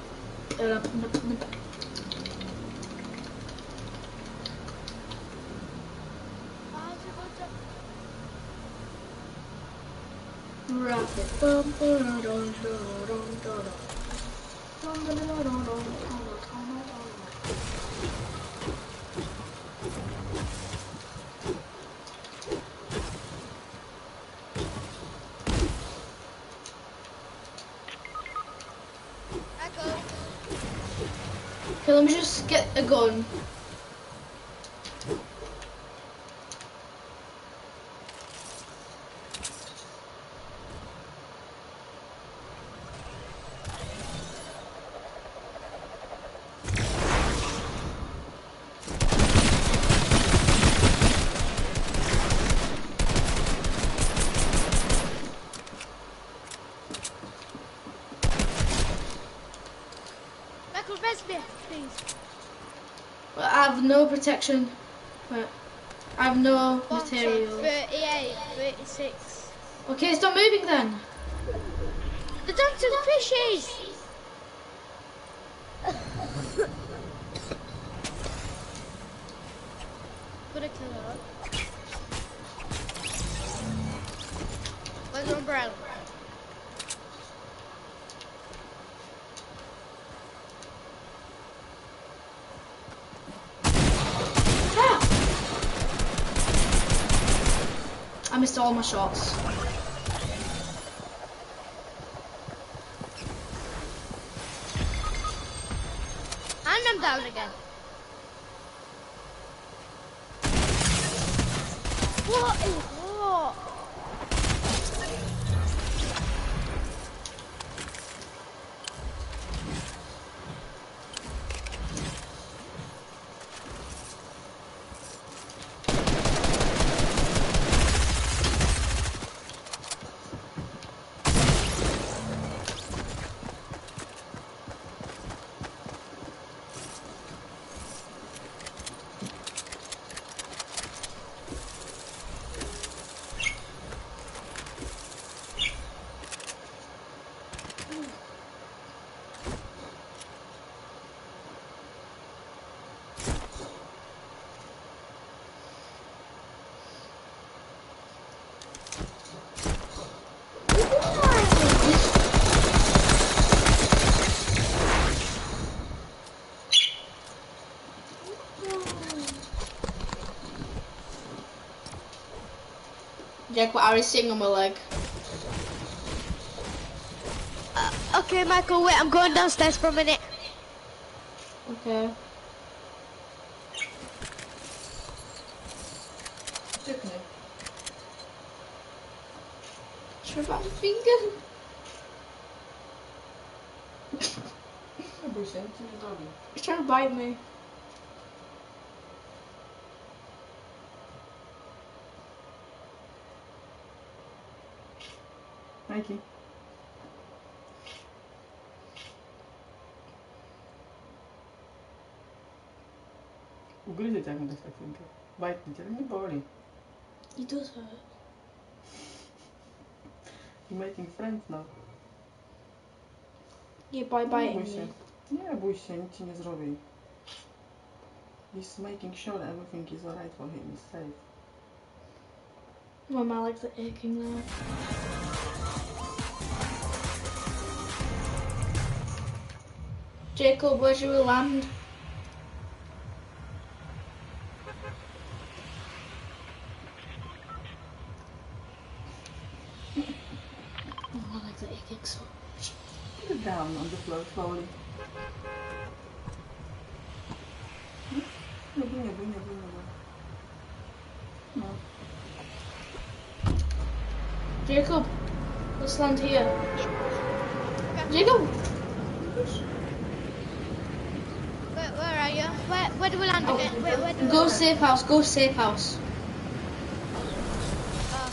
Okay, let me just get a gun.
Michael, res me, please.
But I have no protection. But I have no
What's
material.
38, 36.
Okay, stop moving then.
The dancing fishes! Gotta kill her. Where's your umbrella?
I missed all my shots.
And I'm down again. What is what?
Jack, what are you sitting on my leg?
Okay, Michael, wait, I'm going downstairs for a minute.
Okay.
Ucieknie.
Sure about my finger?
Nie bój się, nic ci nie zrobi.
He's trying to bite me.
Majki. Ugryzie cię, jak mu dasz tak rękę. Bajtnie cię, ale nie boli.
He does hurt.
You're making friends now.
Yeah, by
Nie bój
biting
się.
me.
Nie bój się, nic ci nie zrobi. He's making sure that everything is alright for him, he's safe.
Well, my legs are aching now. Jacob, where's your land? Oh, my legs are aching so much.
Put it down on the floor slowly. Nie bój, nie bój, nie bój, nie bój. No.
Jacob, let's land here. Jacob!
Where are you? Where do we land again? Where do we
Go
land?
safe house, go safe house.
Oh,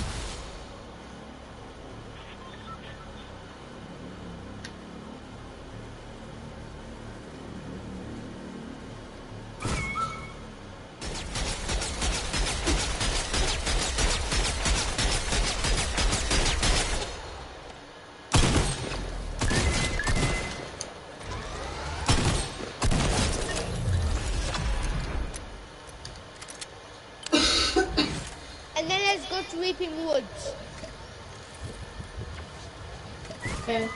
and then let's go to Weeping Woods.
Okay.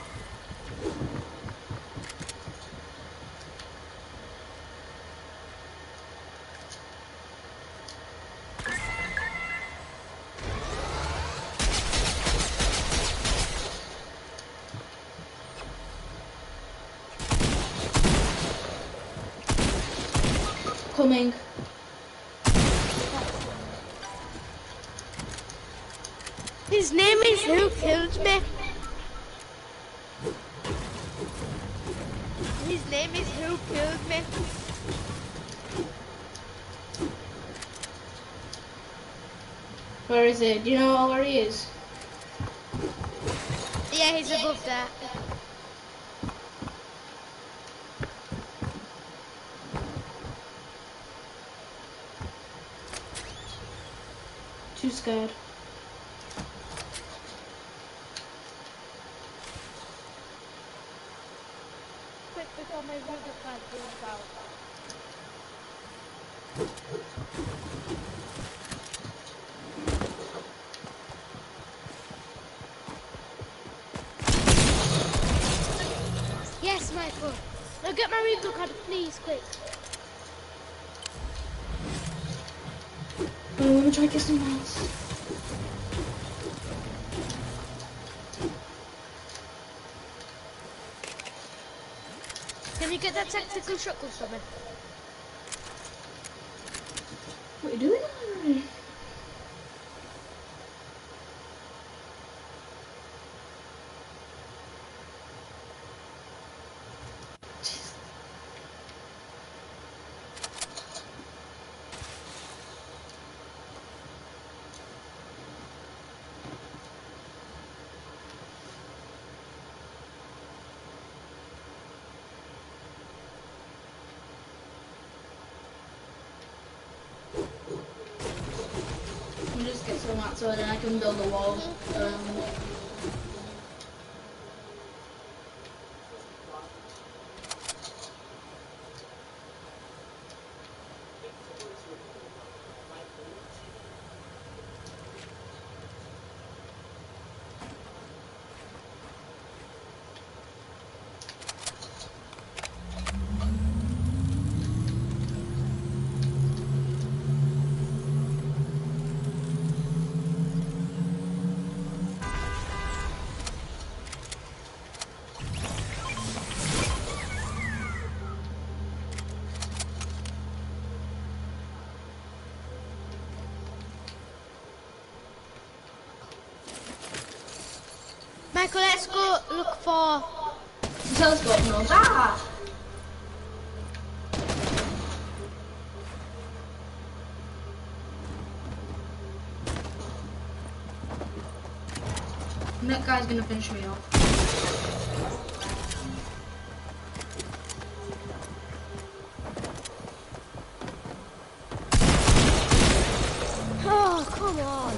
Coming.
His name is Who Killed Me. His name is Who Killed Me.
Where is it? Do you know where he is?
Yeah, he's above there.
Too scared.
Quick before my rubber pad goes out. Yes, Michael. Now get my rubber card, please, quick.
Oh, let me try to get some else.
Can you get that tactical shotgun from me?
What are you doing? I'll just get some mats so then I can build a wall.
Michael, let's go look for.
The telescope knows. Ah! And that guy's gonna finish me off.
Oh, come on.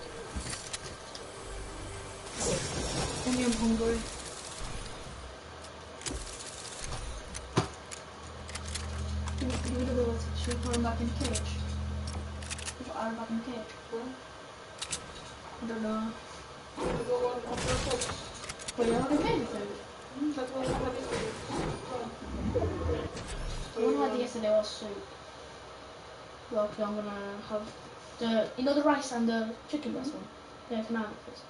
Only I'm hungry. Should we put him back in the cage? Put Aaron back in the cage? I don't know. But you're not in the cage with him? The one I had yesterday was soup. Well, okay, I'm gonna have the, you know, the rice and the chicken breast one? Yeah, can I have it first?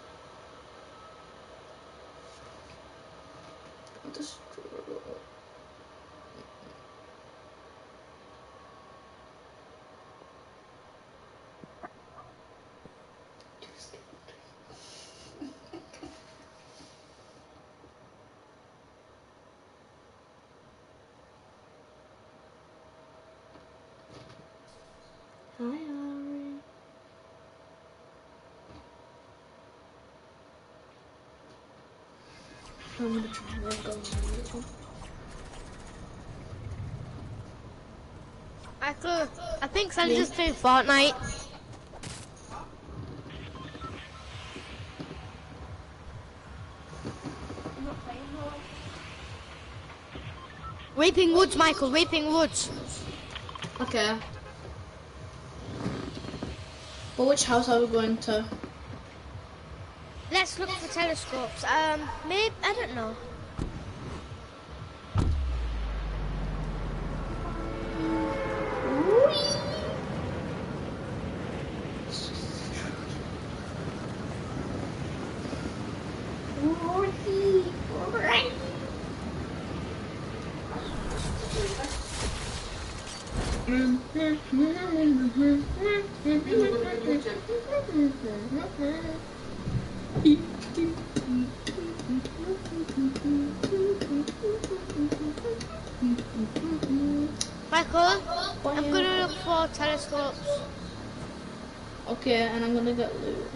Just... Hi, Ari. I'm gonna try and go on this one.
Michael, I think Sandy's just playing Fortnite. Weeping Woods, Michael, Weeping Woods.
Okay. But which house are we going to?
Let's look for telescopes. Maybe, I don't know. Michael, I'm gonna look for telescopes.
Okay, and I'm gonna get loot.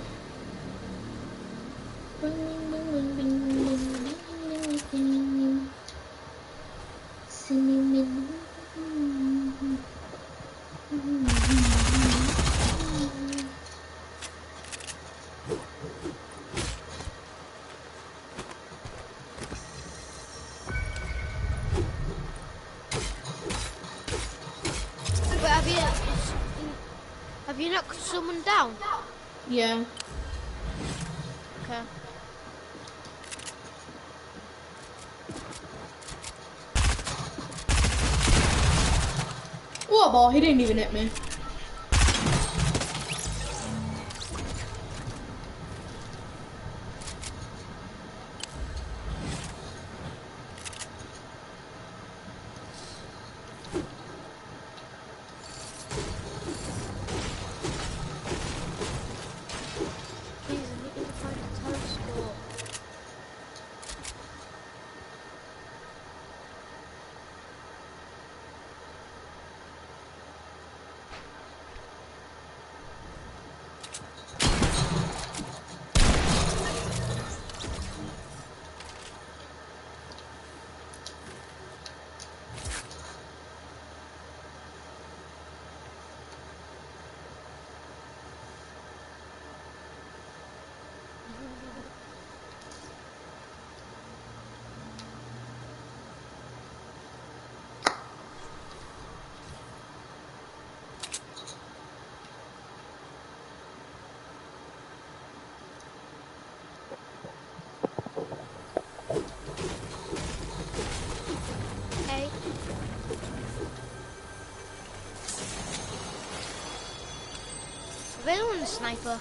But have you knocked someone down?
Yeah.
Okay.
What ball? He didn't even hit me.
Please, I need to find a telescope. Hey. Really want a sniper.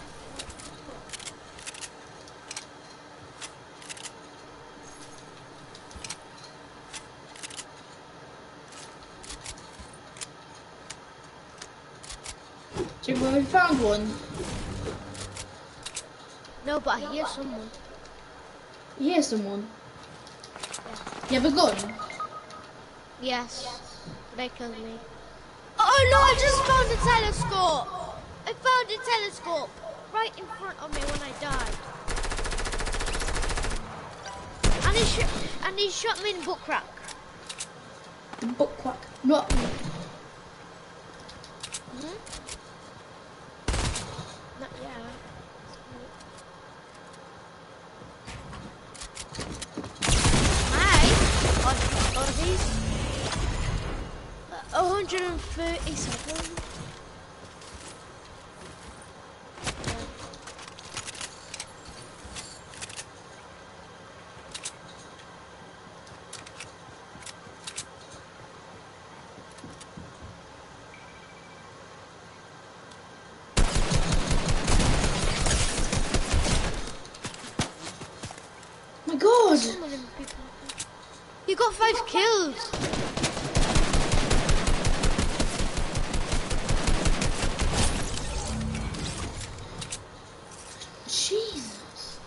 So we found one.
No, but I hear someone.
You hear someone? You have a gun?
Yes. They killed me. Oh no, I just found a telescope! I found a telescope! Right in front of me when I died. And he shot me in butt crack.
Butt crack. What?
Not yet. Are these 137?
My God!
You got 5 kills.
Jesus.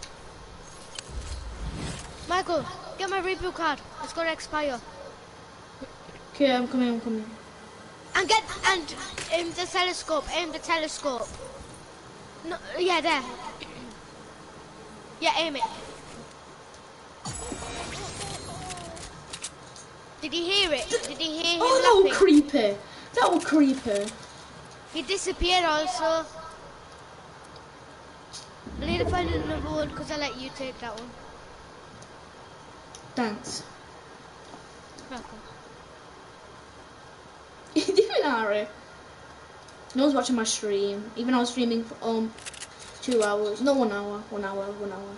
Michael, get my review card. It's gonna expire.
Okay, I'm coming.
And aim the telescope. Aim the telescope. No, yeah, there. Yeah, aim it. Did he hear it? Did he hear him
Oh, that was
laughing?
creepy. That was creepy.
He disappeared also. I need to find another one because I let you take that one.
Thanks.
Welcome.
You doing, Harry? No one's watching my stream. Even I was streaming for 2 hours. No, 1 hour. 1 hour. 1 hour.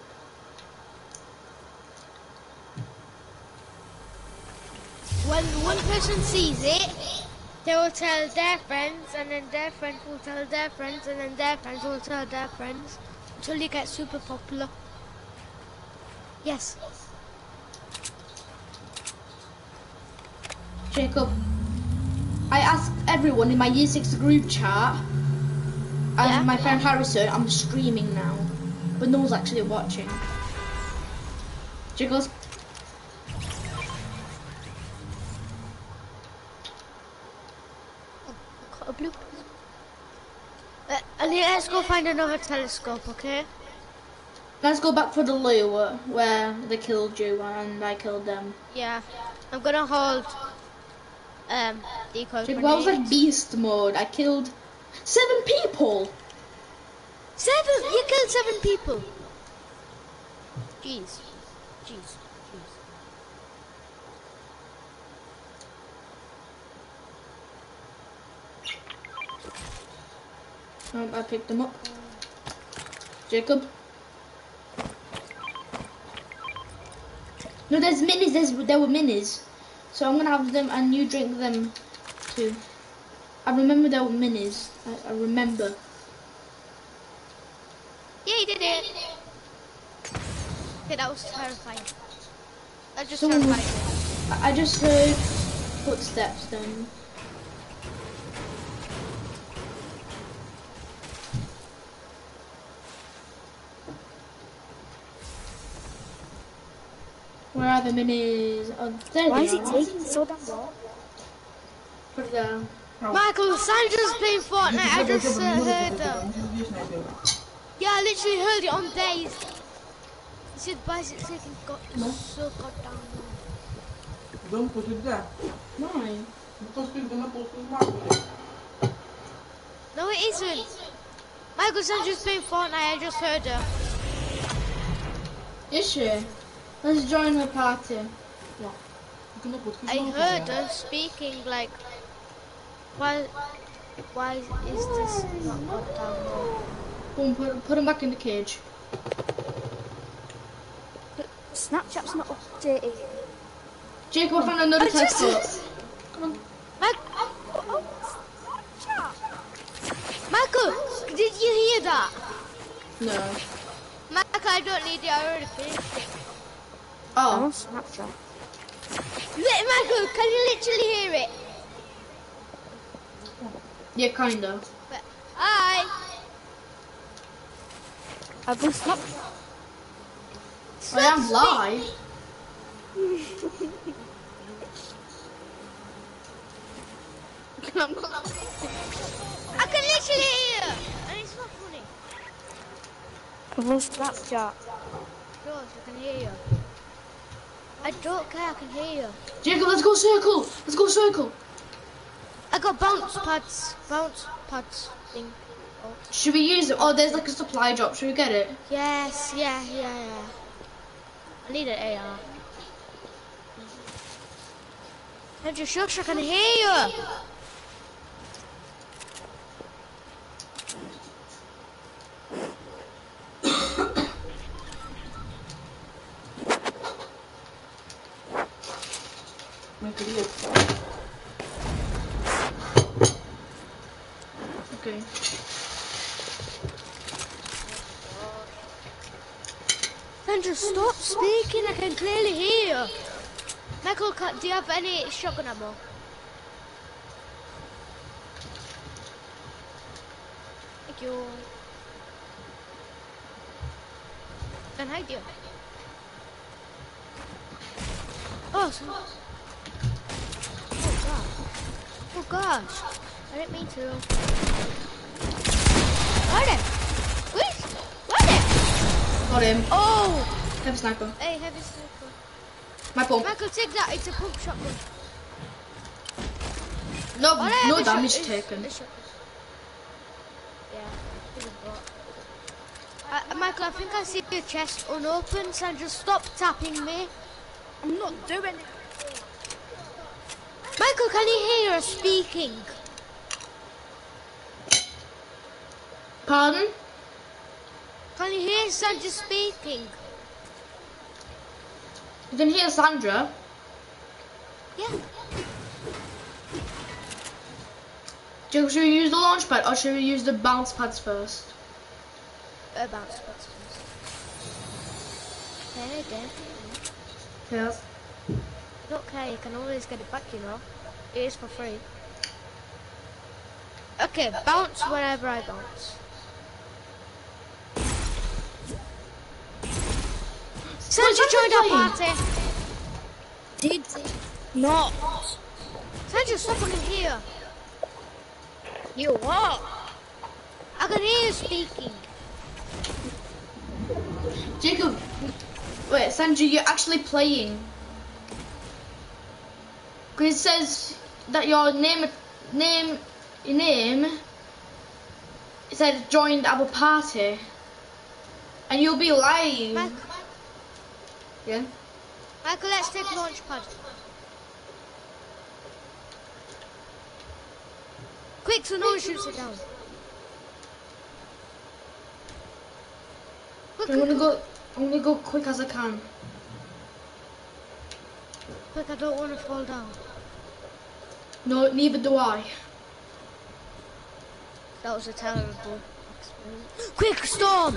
When one person sees it, they will tell their friends, and then their friends will tell their friends, and then their friends will tell their friends, until you get super popular. Yes.
Jacob, I asked everyone in my Year 6 group chat, and
Yeah?
my friend Harrison, I'm streaming now, but no one's actually watching. Jiggles.
Got a blue. Let's go find another telescope, okay?
Let's go back for the loo where they killed you and I killed them.
Yeah. I'm gonna hold decoy
Jacob, I was like
grenades.
beast mode. I killed 7 people.
7! You killed 7 people. Jeez. Jeez.
I picked them up. Jacob. No, there's minis. There were minis. So I'm gonna have them and you drink them too. I remember there were minis. I remember.
Yeah, you did it. Okay, that was terrifying. That just
Someone was-
terrifying.
I just heard footsteps then. Where are the minis? Oh, there
Why
they
is it
are.
taking so damn long?
Put it down.
Michael, Sandra's playing Fortnite. I just heard them. Yeah, I literally heard it on days. He said, why is it taking so goddamn long?
Don't put it there.
Why?
Because we're gonna post the market.
No, it isn't. Michael, Sandra's playing Fortnite. I just heard her.
Is she? Let's join her party.
You're gonna put his
I
mouth
heard
there.
her speaking like, why is this not goddamn long?
Boom, put him back in the cage.
Snapchat's not updated.
Jacob, I found another telescope. Come on.
Michael, did you hear that?
No.
Michael, I don't need it. I already finished it.
I'm
Oh.
on Snapchat.
Michael, can you literally hear it?
Yeah, kinda.
But, hi.
I'm on Snapchat.
I am live.
I can literally hear you, and it's not funny.
I'm on Snapchat.
George, I can hear you. I don't care, I can hear you.
Jacob, let's go circle. Let's go circle.
I got bounce pads thing. Oh.
Should we use it? Oh, there's like a supply drop. Should we get it?
Yes, yeah. I need an AR. Andrew, shush, I can hear you.
Okay.
Andrew, stop speaking, I can clearly hear you. Michael, do you have any shotgun ammo? Thank you. Can I hide you? Oh, oh gosh. I didn't mean to. Got him. Wait. Got him.
Got him.
Oh.
Heavy sniper.
Hey, heavy sniper.
My pump.
Michael, take that. It's a pump shotgun.
No,
Oh, no,
no
it's
damage
it's-
taken.
it's shotgun. Yeah. It's a bot. Michael, I think I see your chest unopened, so just stop tapping me.
I'm not doing it.
Michael, can you hear us speaking?
Pardon?
Can you hear Sandra speaking?
You can hear Sandra.
Yeah.
Jacob, should we use the launch pad or should we use the bounce pads first?
Bounce spots first. Okay.
Yes.
Don't care, you can always get it back, you know. It is for free. Okay, bounce wherever I bounce. Sandra joined our party.
Did not.
Sandra, stop, I can hear.
You what?
I can hear you speaking.
Jacob, wait, Sandra, you're actually playing. Because it says that your name, it said joined our party. And you'll be lying.
Michael,
Yeah?
Michael, let's take launch pad. Quick, so no one shoots it down. Quick,
I'm gonna go quick as I can.
quick, I don't want to fall down.
No, neither do I.
That was a terrible experience. Quick, storm!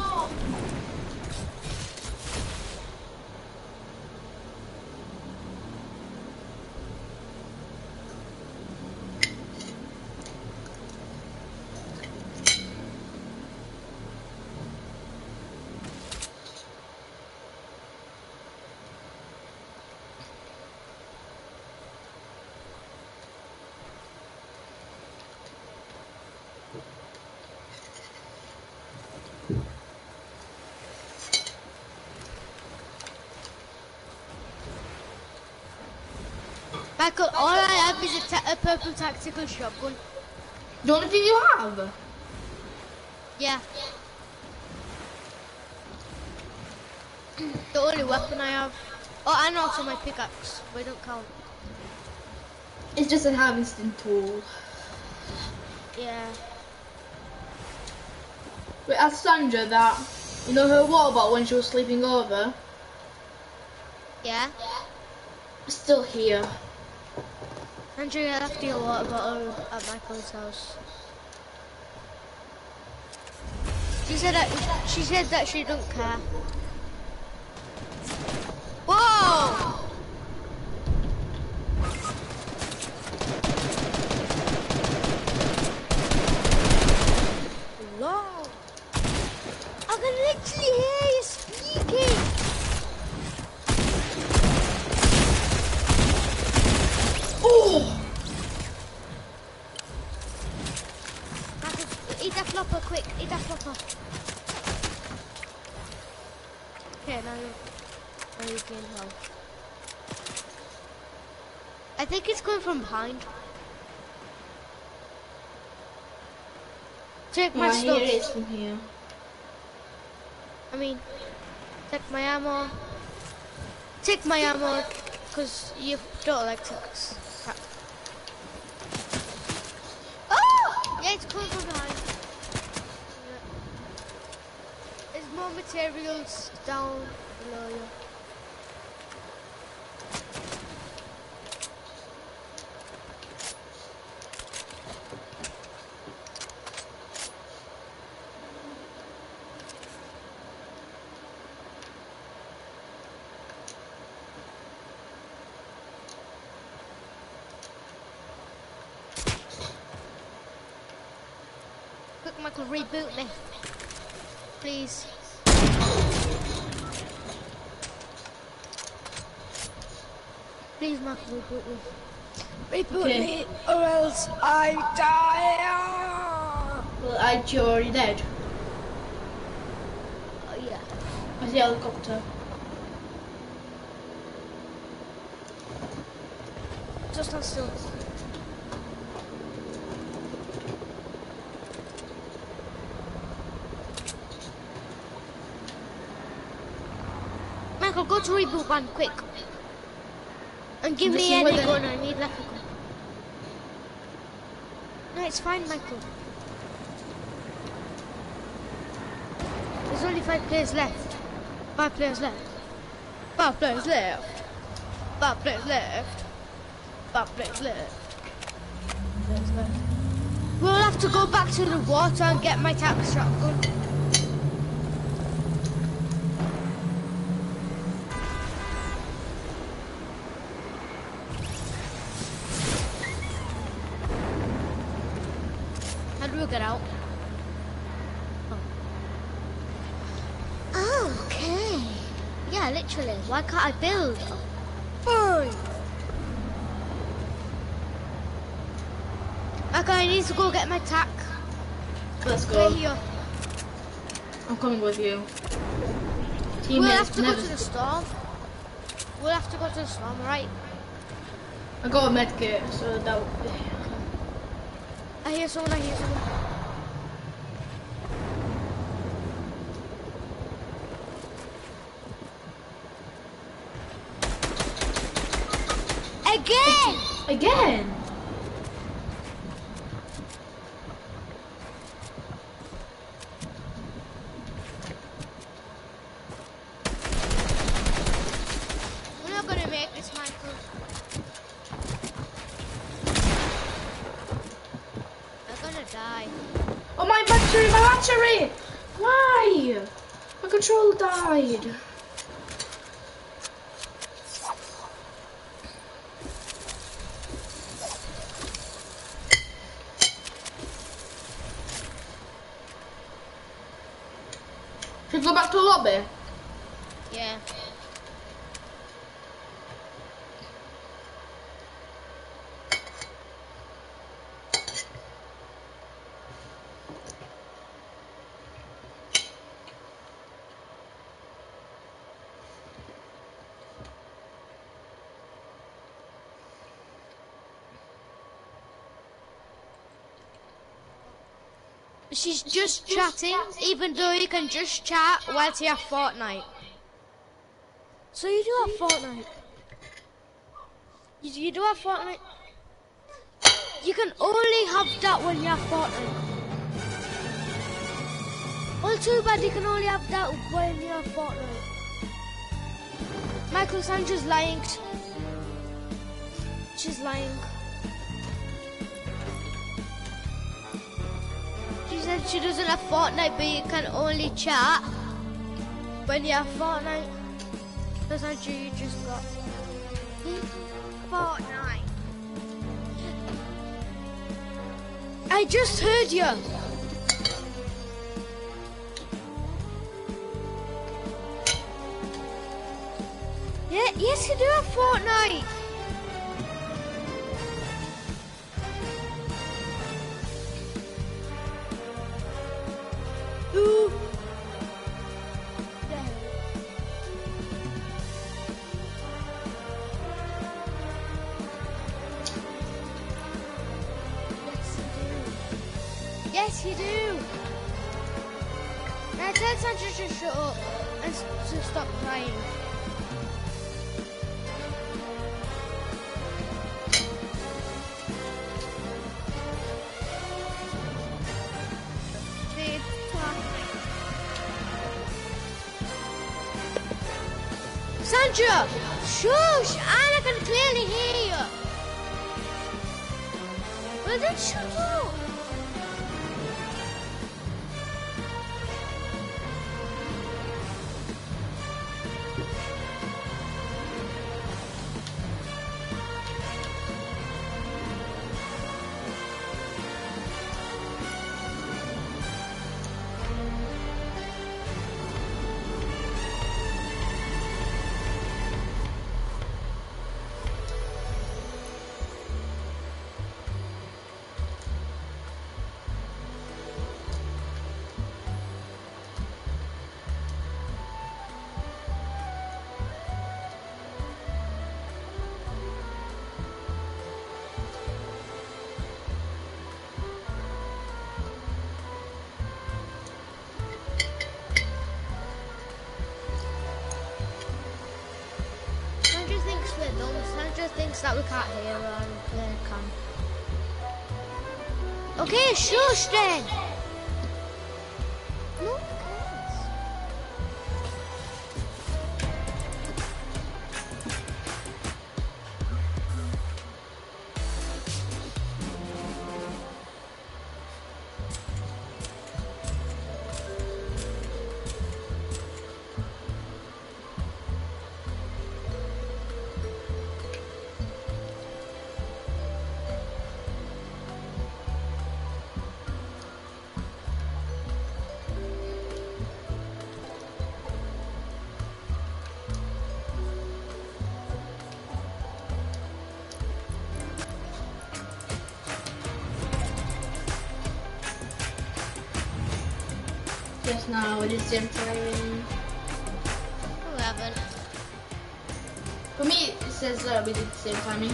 Michael, all I have is a purple tactical shotgun.
The only thing you have?
Yeah. The only weapon I have. Oh, and also my pickaxe. They don't count.
It's just a harvesting tool.
Yeah.
Wait, ask Sandra that, you know her water bottle when she was sleeping over?
Yeah.
It's still here.
Andrew, I left your water bottle at Michael's house. She said that she don't care. Whoa!
No.
I can literally hear you speaking. Okay, now you gain health. I think it's coming from behind. Take my
Right, here it
stuff.
is from here.
I mean, take my ammo. Take my ammo, because you don't like ticks. Oh! Yeah, it's coming from behind. Yeah. There's more materials down below you. Quick, Michael, reboot me. Please. Please, Michael, reboot me. Reboot
Okay.
me, or else I die.
Well, you're already dead.
Oh, yeah.
I see a helicopter.
Just stand still. Michael, go to reboot van, quick. And give
Just
me
see
any
whether-
gun, I need like a gun. No, it's fine, Michael. There's only 5 players left. 5 players left. 5 players left. 5 players left. 5 players left. 5 players left. We'll have to go back to the water and get my tac shotgun. How do we get out? Oh, okay. Yeah, literally. Why can't I build? Fine. Okay, I need to go get my tac.
Let's
We're
go.
here.
I'm coming with you.
We'll
Teammates
have to go
never.
to the storm. We'll have to go to the storm, right?
I got a med kit, so that would be.
I hear someone, I hear someone. Again!
Again!
We're not gonna make this, Michael. I'm gonna die.
Oh, my battery! My battery! Why? My controller died. Should we go back to the lobby?
Yeah. She's just chatting, even though you can just chat whilst you have Fortnite. So you do have Fortnite? You do have Fortnite? You can only have that when you have Fortnite. Well, too bad you can only have that when you have Fortnite. Michael Sandra's lying. She's lying. She said she doesn't have Fortnite, but you can only chat when you have Fortnite. That's not true, you just got Fortnite. I just heard you. Yeah, yes, you do have Fortnite. Now tell Sandra to shut up and to stop crying. Sandra! Shush! I can clearly hear you. Well then shut up. Sandra thinks we're dumb. Sandra thinks that we can't hear her and they can. Okay, shush then. No one cares.
Just now, it is same time.
11.
For me, it says we did the same timing.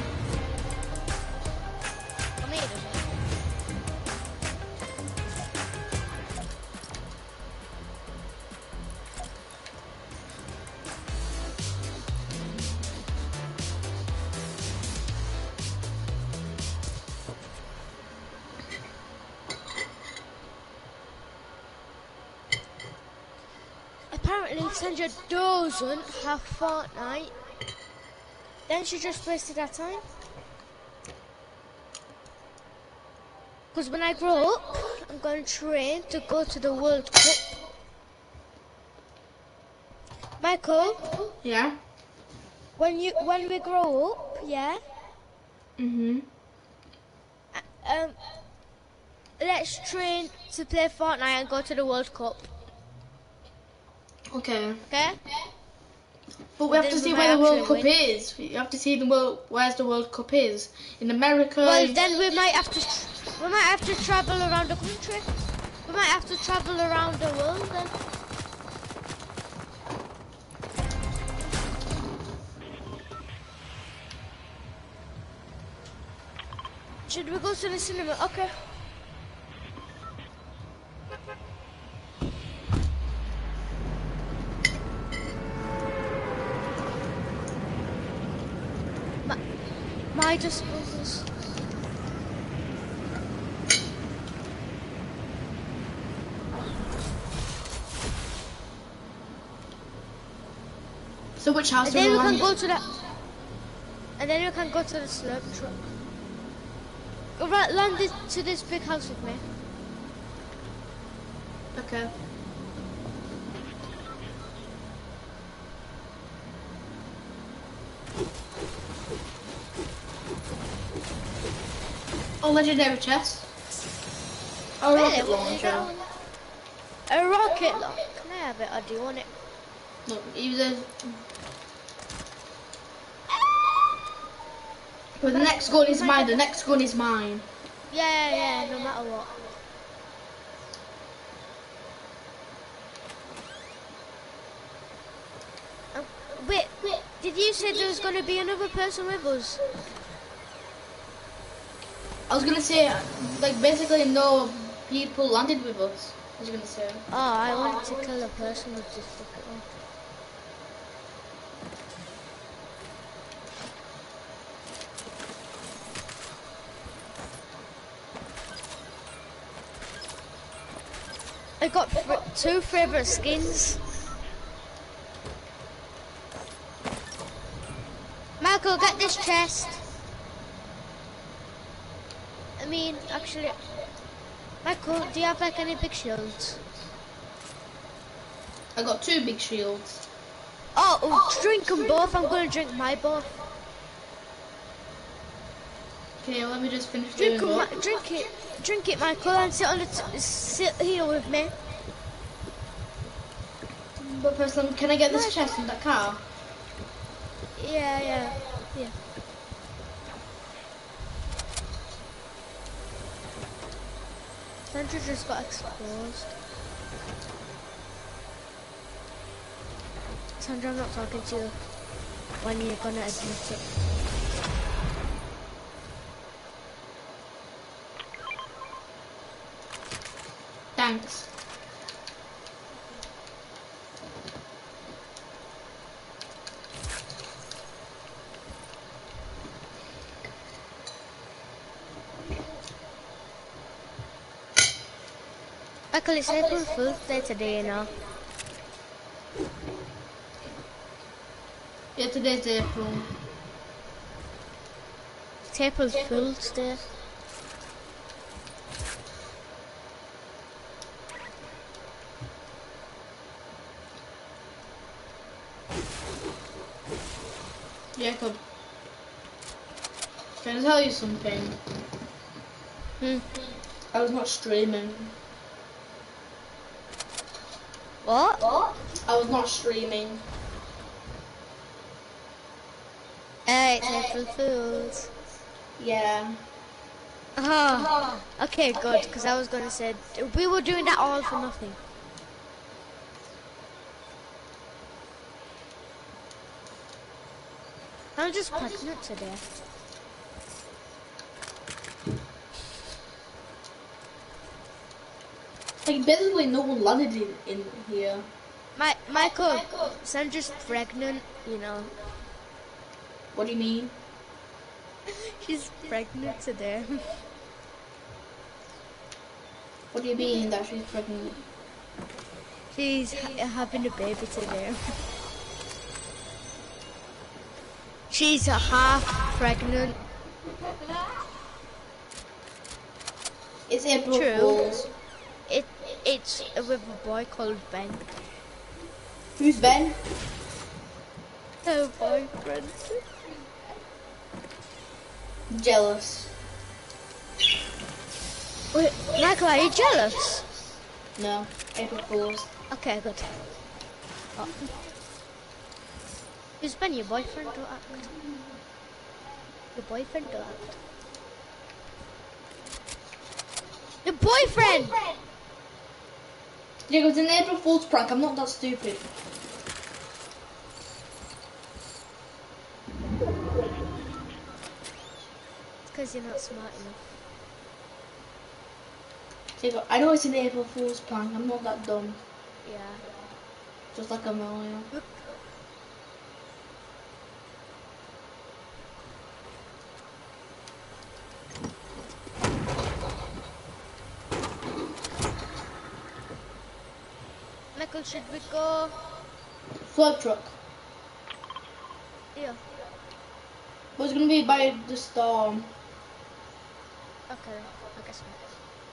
For me, it doesn't. Apparently, Sandra doesn't have Fortnite. Then she just wasted her time. Because when I grow up, I'm going to train to go to the World Cup. Michael,
Yeah?
when we grow up, yeah, let's train to play Fortnite and go to the World Cup.
Okay.
Okay?
But we have
Then
to see
we
where the
might
World
actually
Cup
win.
is. You have to see where's the World Cup is. In America.
Well, then we might have to travel around the country. We might have to travel around the world then. Should we go to the cinema? Okay. My disposals.
So which house
And
do
then
we
we can
want?
go to that. And then we can go to the slurp truck. Go right, land to this big house with me.
Okay. Oh, legendary chest. Oh,
Really?
rocket
What do you
launcher.
got? A rocket launcher. Can I have it or do you want it?
No, either. But the next gun is mine. The next gun is mine.
Yeah, no matter what. Wait, did you say there was going to be another person with us?
I was gonna say, like, basically no people landed with us.
was gonna say.
Oh, I wanted to kill a person with this bucket one. I got 2 favorite skins. Michael, get this chest. I mean, actually, Michael, do you have like any big shields?
I got 2 big shields.
Oh, drink them both. I'm gonna drink my both.
Okay, let me just finish
Drink
doing up.
drink it, Michael, and sit here with me.
But first, can I get this chest in that car?
Yeah. Sandra just got exposed. Sandra, I'm not talking to you when you're gonna admit it.
Thanks.
Michael, it's April Fool's Day today, you know.
Yeah, today's April.
It's April Fool's Day.
Jacob, can I tell you something? I was not streaming.
What?
I was not streaming.
It's April Fool's.
Yeah.
Oh, okay, good, because I was going to say, we were doing that all for nothing. I'm just pregnant today.
Like, basically no one landed in here.
Michael, Sandra's pregnant, you know.
What do you mean?
She's pregnant today.
What do you mean that she's pregnant?
She's having a baby today. She's a half pregnant.
It's April
True.
Fools.
It's with a boy called Ben.
Who's Ben?
Her boyfriend.
Jealous.
Wait, Michael, are you jealous?
No. April Fools.
Okay, good. Oh. Is Ben your boyfriend or act? Your boyfriend or act? Your boyfriend!
Yeah, it was an April Fool's prank. I'm not that stupid.
It's because you're not smart enough.
Jacob, I know it's an April Fool's prank. I'm not that dumb.
Yeah.
Just like Amelia.
Look. Michael, should we go?
Flood truck.
Yeah.
But it's gonna be by the storm.
Okay, I guess not.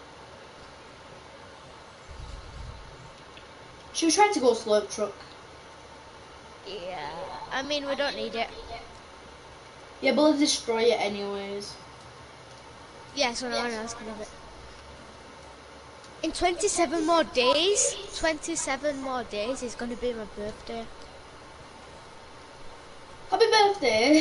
Should we try to go slope truck?
Yeah. I mean, we don't need it.
Yeah, but let's destroy it anyways.
Yeah, so no one else can have it. In 27 more days, is going to be my birthday.
Happy birthday!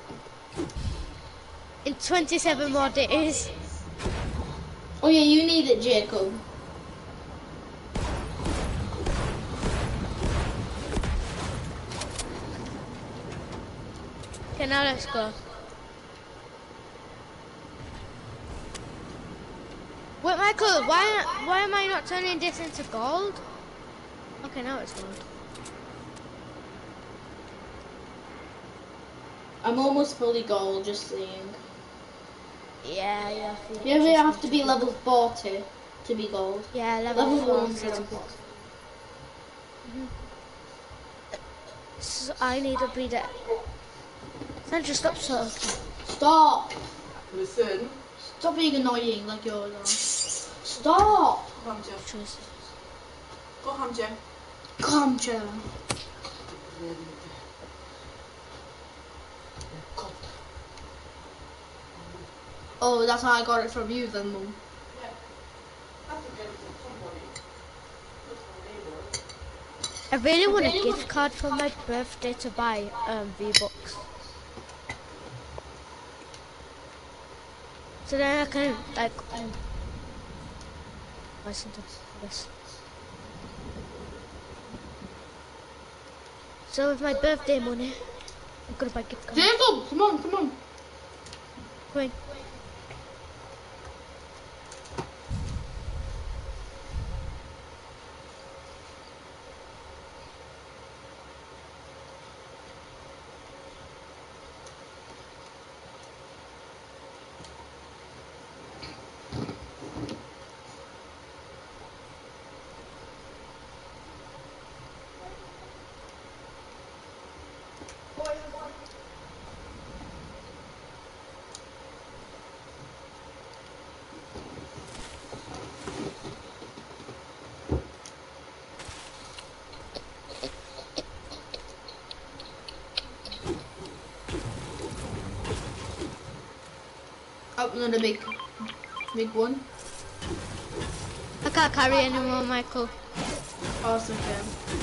In 27 more days.
Oh yeah, you need it, Jacob.
Okay, now let's go. Wait, Michael, Michael, why am I not turning this into gold? Okay, now it's gold.
I'm almost fully gold, just saying.
Yeah, yeah.
Yeah, we have to be level 40 to be gold.
Yeah, level
1
40
to
to
be
be.
gold.
So I need to be there. Sandra, stop talking.
Stop!
Listen.
Stop being annoying like yours are. Stop!
Kocham cię.
Choose.
Kocham cię.
Come, Joe. Oh, that's how I got it from you then, Mum.
I really want a gift card for my birthday to buy V-Bucks. So then I can like buy something for this. So with my birthday money, I'm gonna buy gift cards.
Jacob, come on, come on.
Going.
Oh, another big one.
I can't carry anymore, Michael.
Awesome, yeah.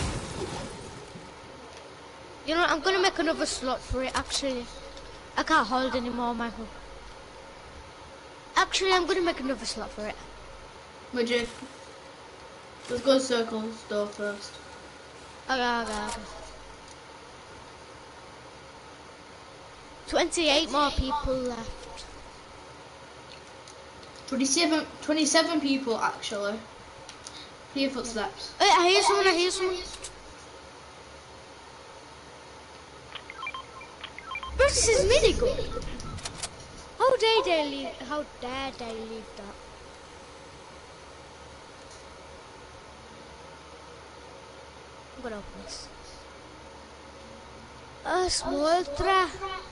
You know what, I'm gonna make another slot for it actually. I can't hold anymore, Michael. Actually, I'm gonna make another slot for it.
Wait, Jake. Let's go circle store first.
Okay. 28 more people left.
27 people actually. Hear footsteps.
Hey, I hear someone. Bro, this is minigun. How dare they leave that? I'm gonna open this. A small trap.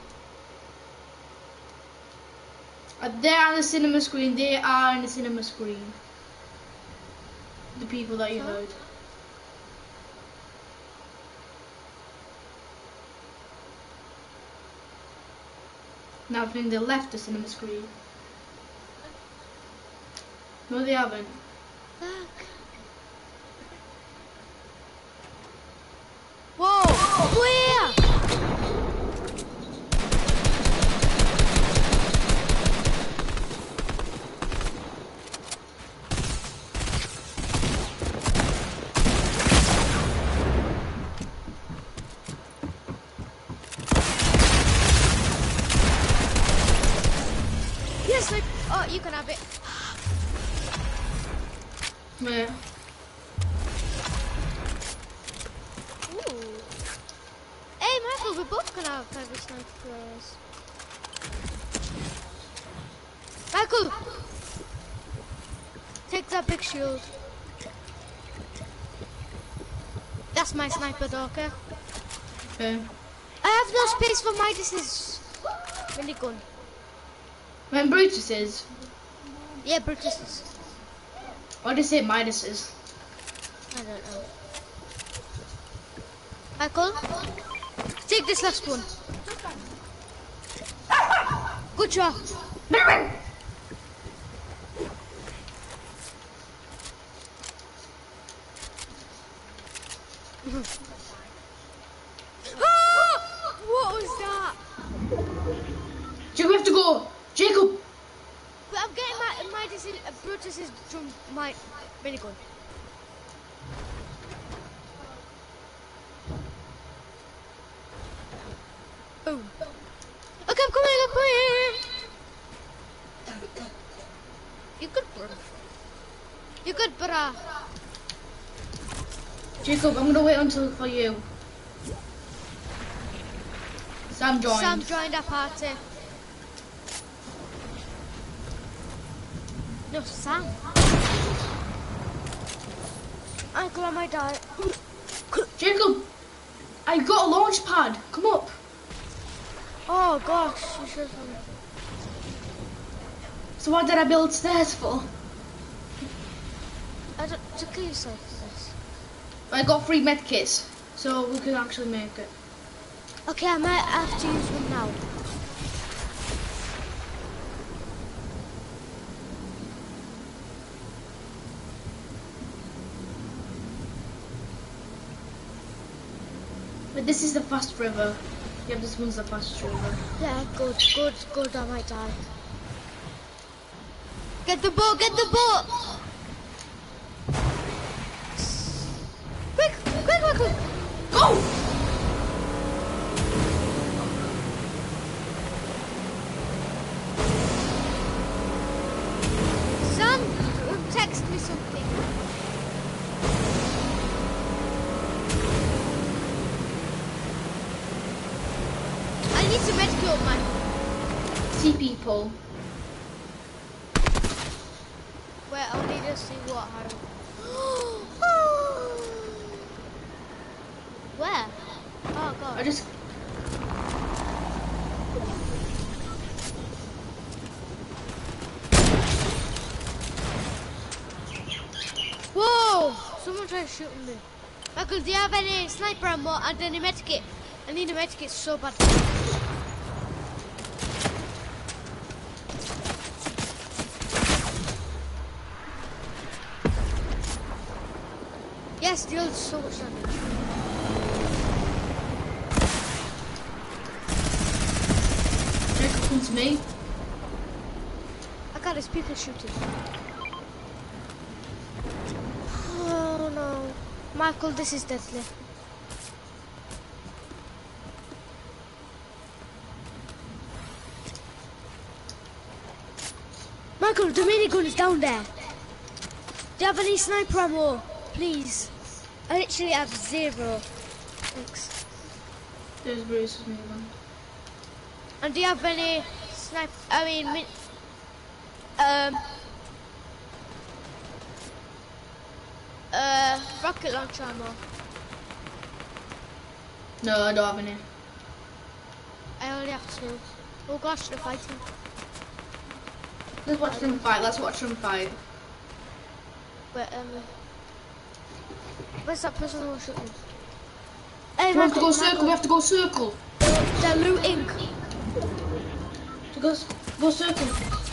They are on the cinema screen. They are on the cinema screen. The people that you heard. Now I think they left the cinema screen. No, they haven't.
Fuck. Whoa! Where? Yes, like, oh, you can have it.
Where?
Ooh. Hey, Michael, we both can have private sniper players. Michael! Take that big shield. That's my sniper, though, okay?
Okay.
I have no space for Midas's minigun.
When Brutus is.
Yeah, Brutus's.
Why did you say Midas is?
I don't know. Michael, take this last one. Good job. Ah! What was that?
Jacob, we have to go. Jacob.
But I'm getting Brutus's from my minigun. Boom. Okay, I'm coming. You could run. Laura.
Jacob, I'm gonna wait until for you. Sam joined.
Sam joined our party. No, Sam. Uncle, I might die.
Jacob, I got a launch pad. Come up.
Oh gosh, you should have.
So what did I build stairs for?
I don't. To kill yourself.
I got 3 medkits, so we can actually make it.
Okay, I might have to use one now.
But this is the fast river. Yeah, this one's the fast river.
Yeah, good, good, good. I might die. Get the boat! Get the boat! Quick, quick, quick, quick!
Go!
Sam, text me something. I need some medical, man.
See people.
Wait, I need to see what happened. Where? Oh god.
I just.
Whoa! Someone tried shooting me. Michael, do you have any sniper ammo and any medkit? I need a medkit so bad. Yes, deal so much damage.
Jacob, come to me.
I got his people shooting. Oh no. Michael, this is deadly. Michael, the minigun is down there. Do you have any sniper ammo? Please. I literally have 0. Thanks.
There's Bruce's minigun.
And do you have any sniper? I mean, rocket launcher ammo?
No, I don't have any.
I only have 2. Oh gosh, they're fighting.
Let's watch them fight. Let's watch them fight.
But where's that person who was shooting? Hey,
We have to go circle. We have to go circle.
They're looting.
To go circle.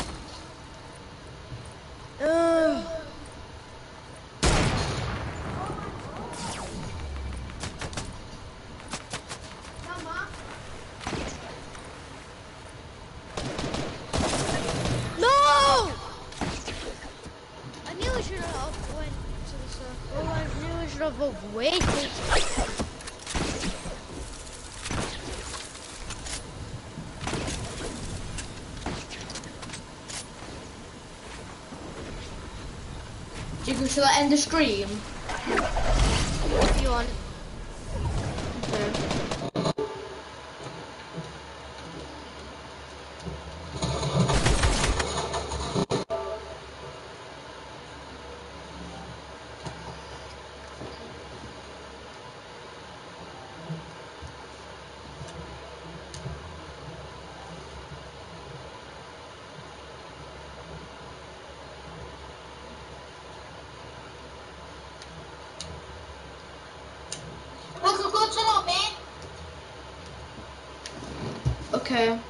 No! I knew I should have went to the circle. I knew I should have waited.
Jacob, shall I end the stream?
If you want.
Okay. Okay.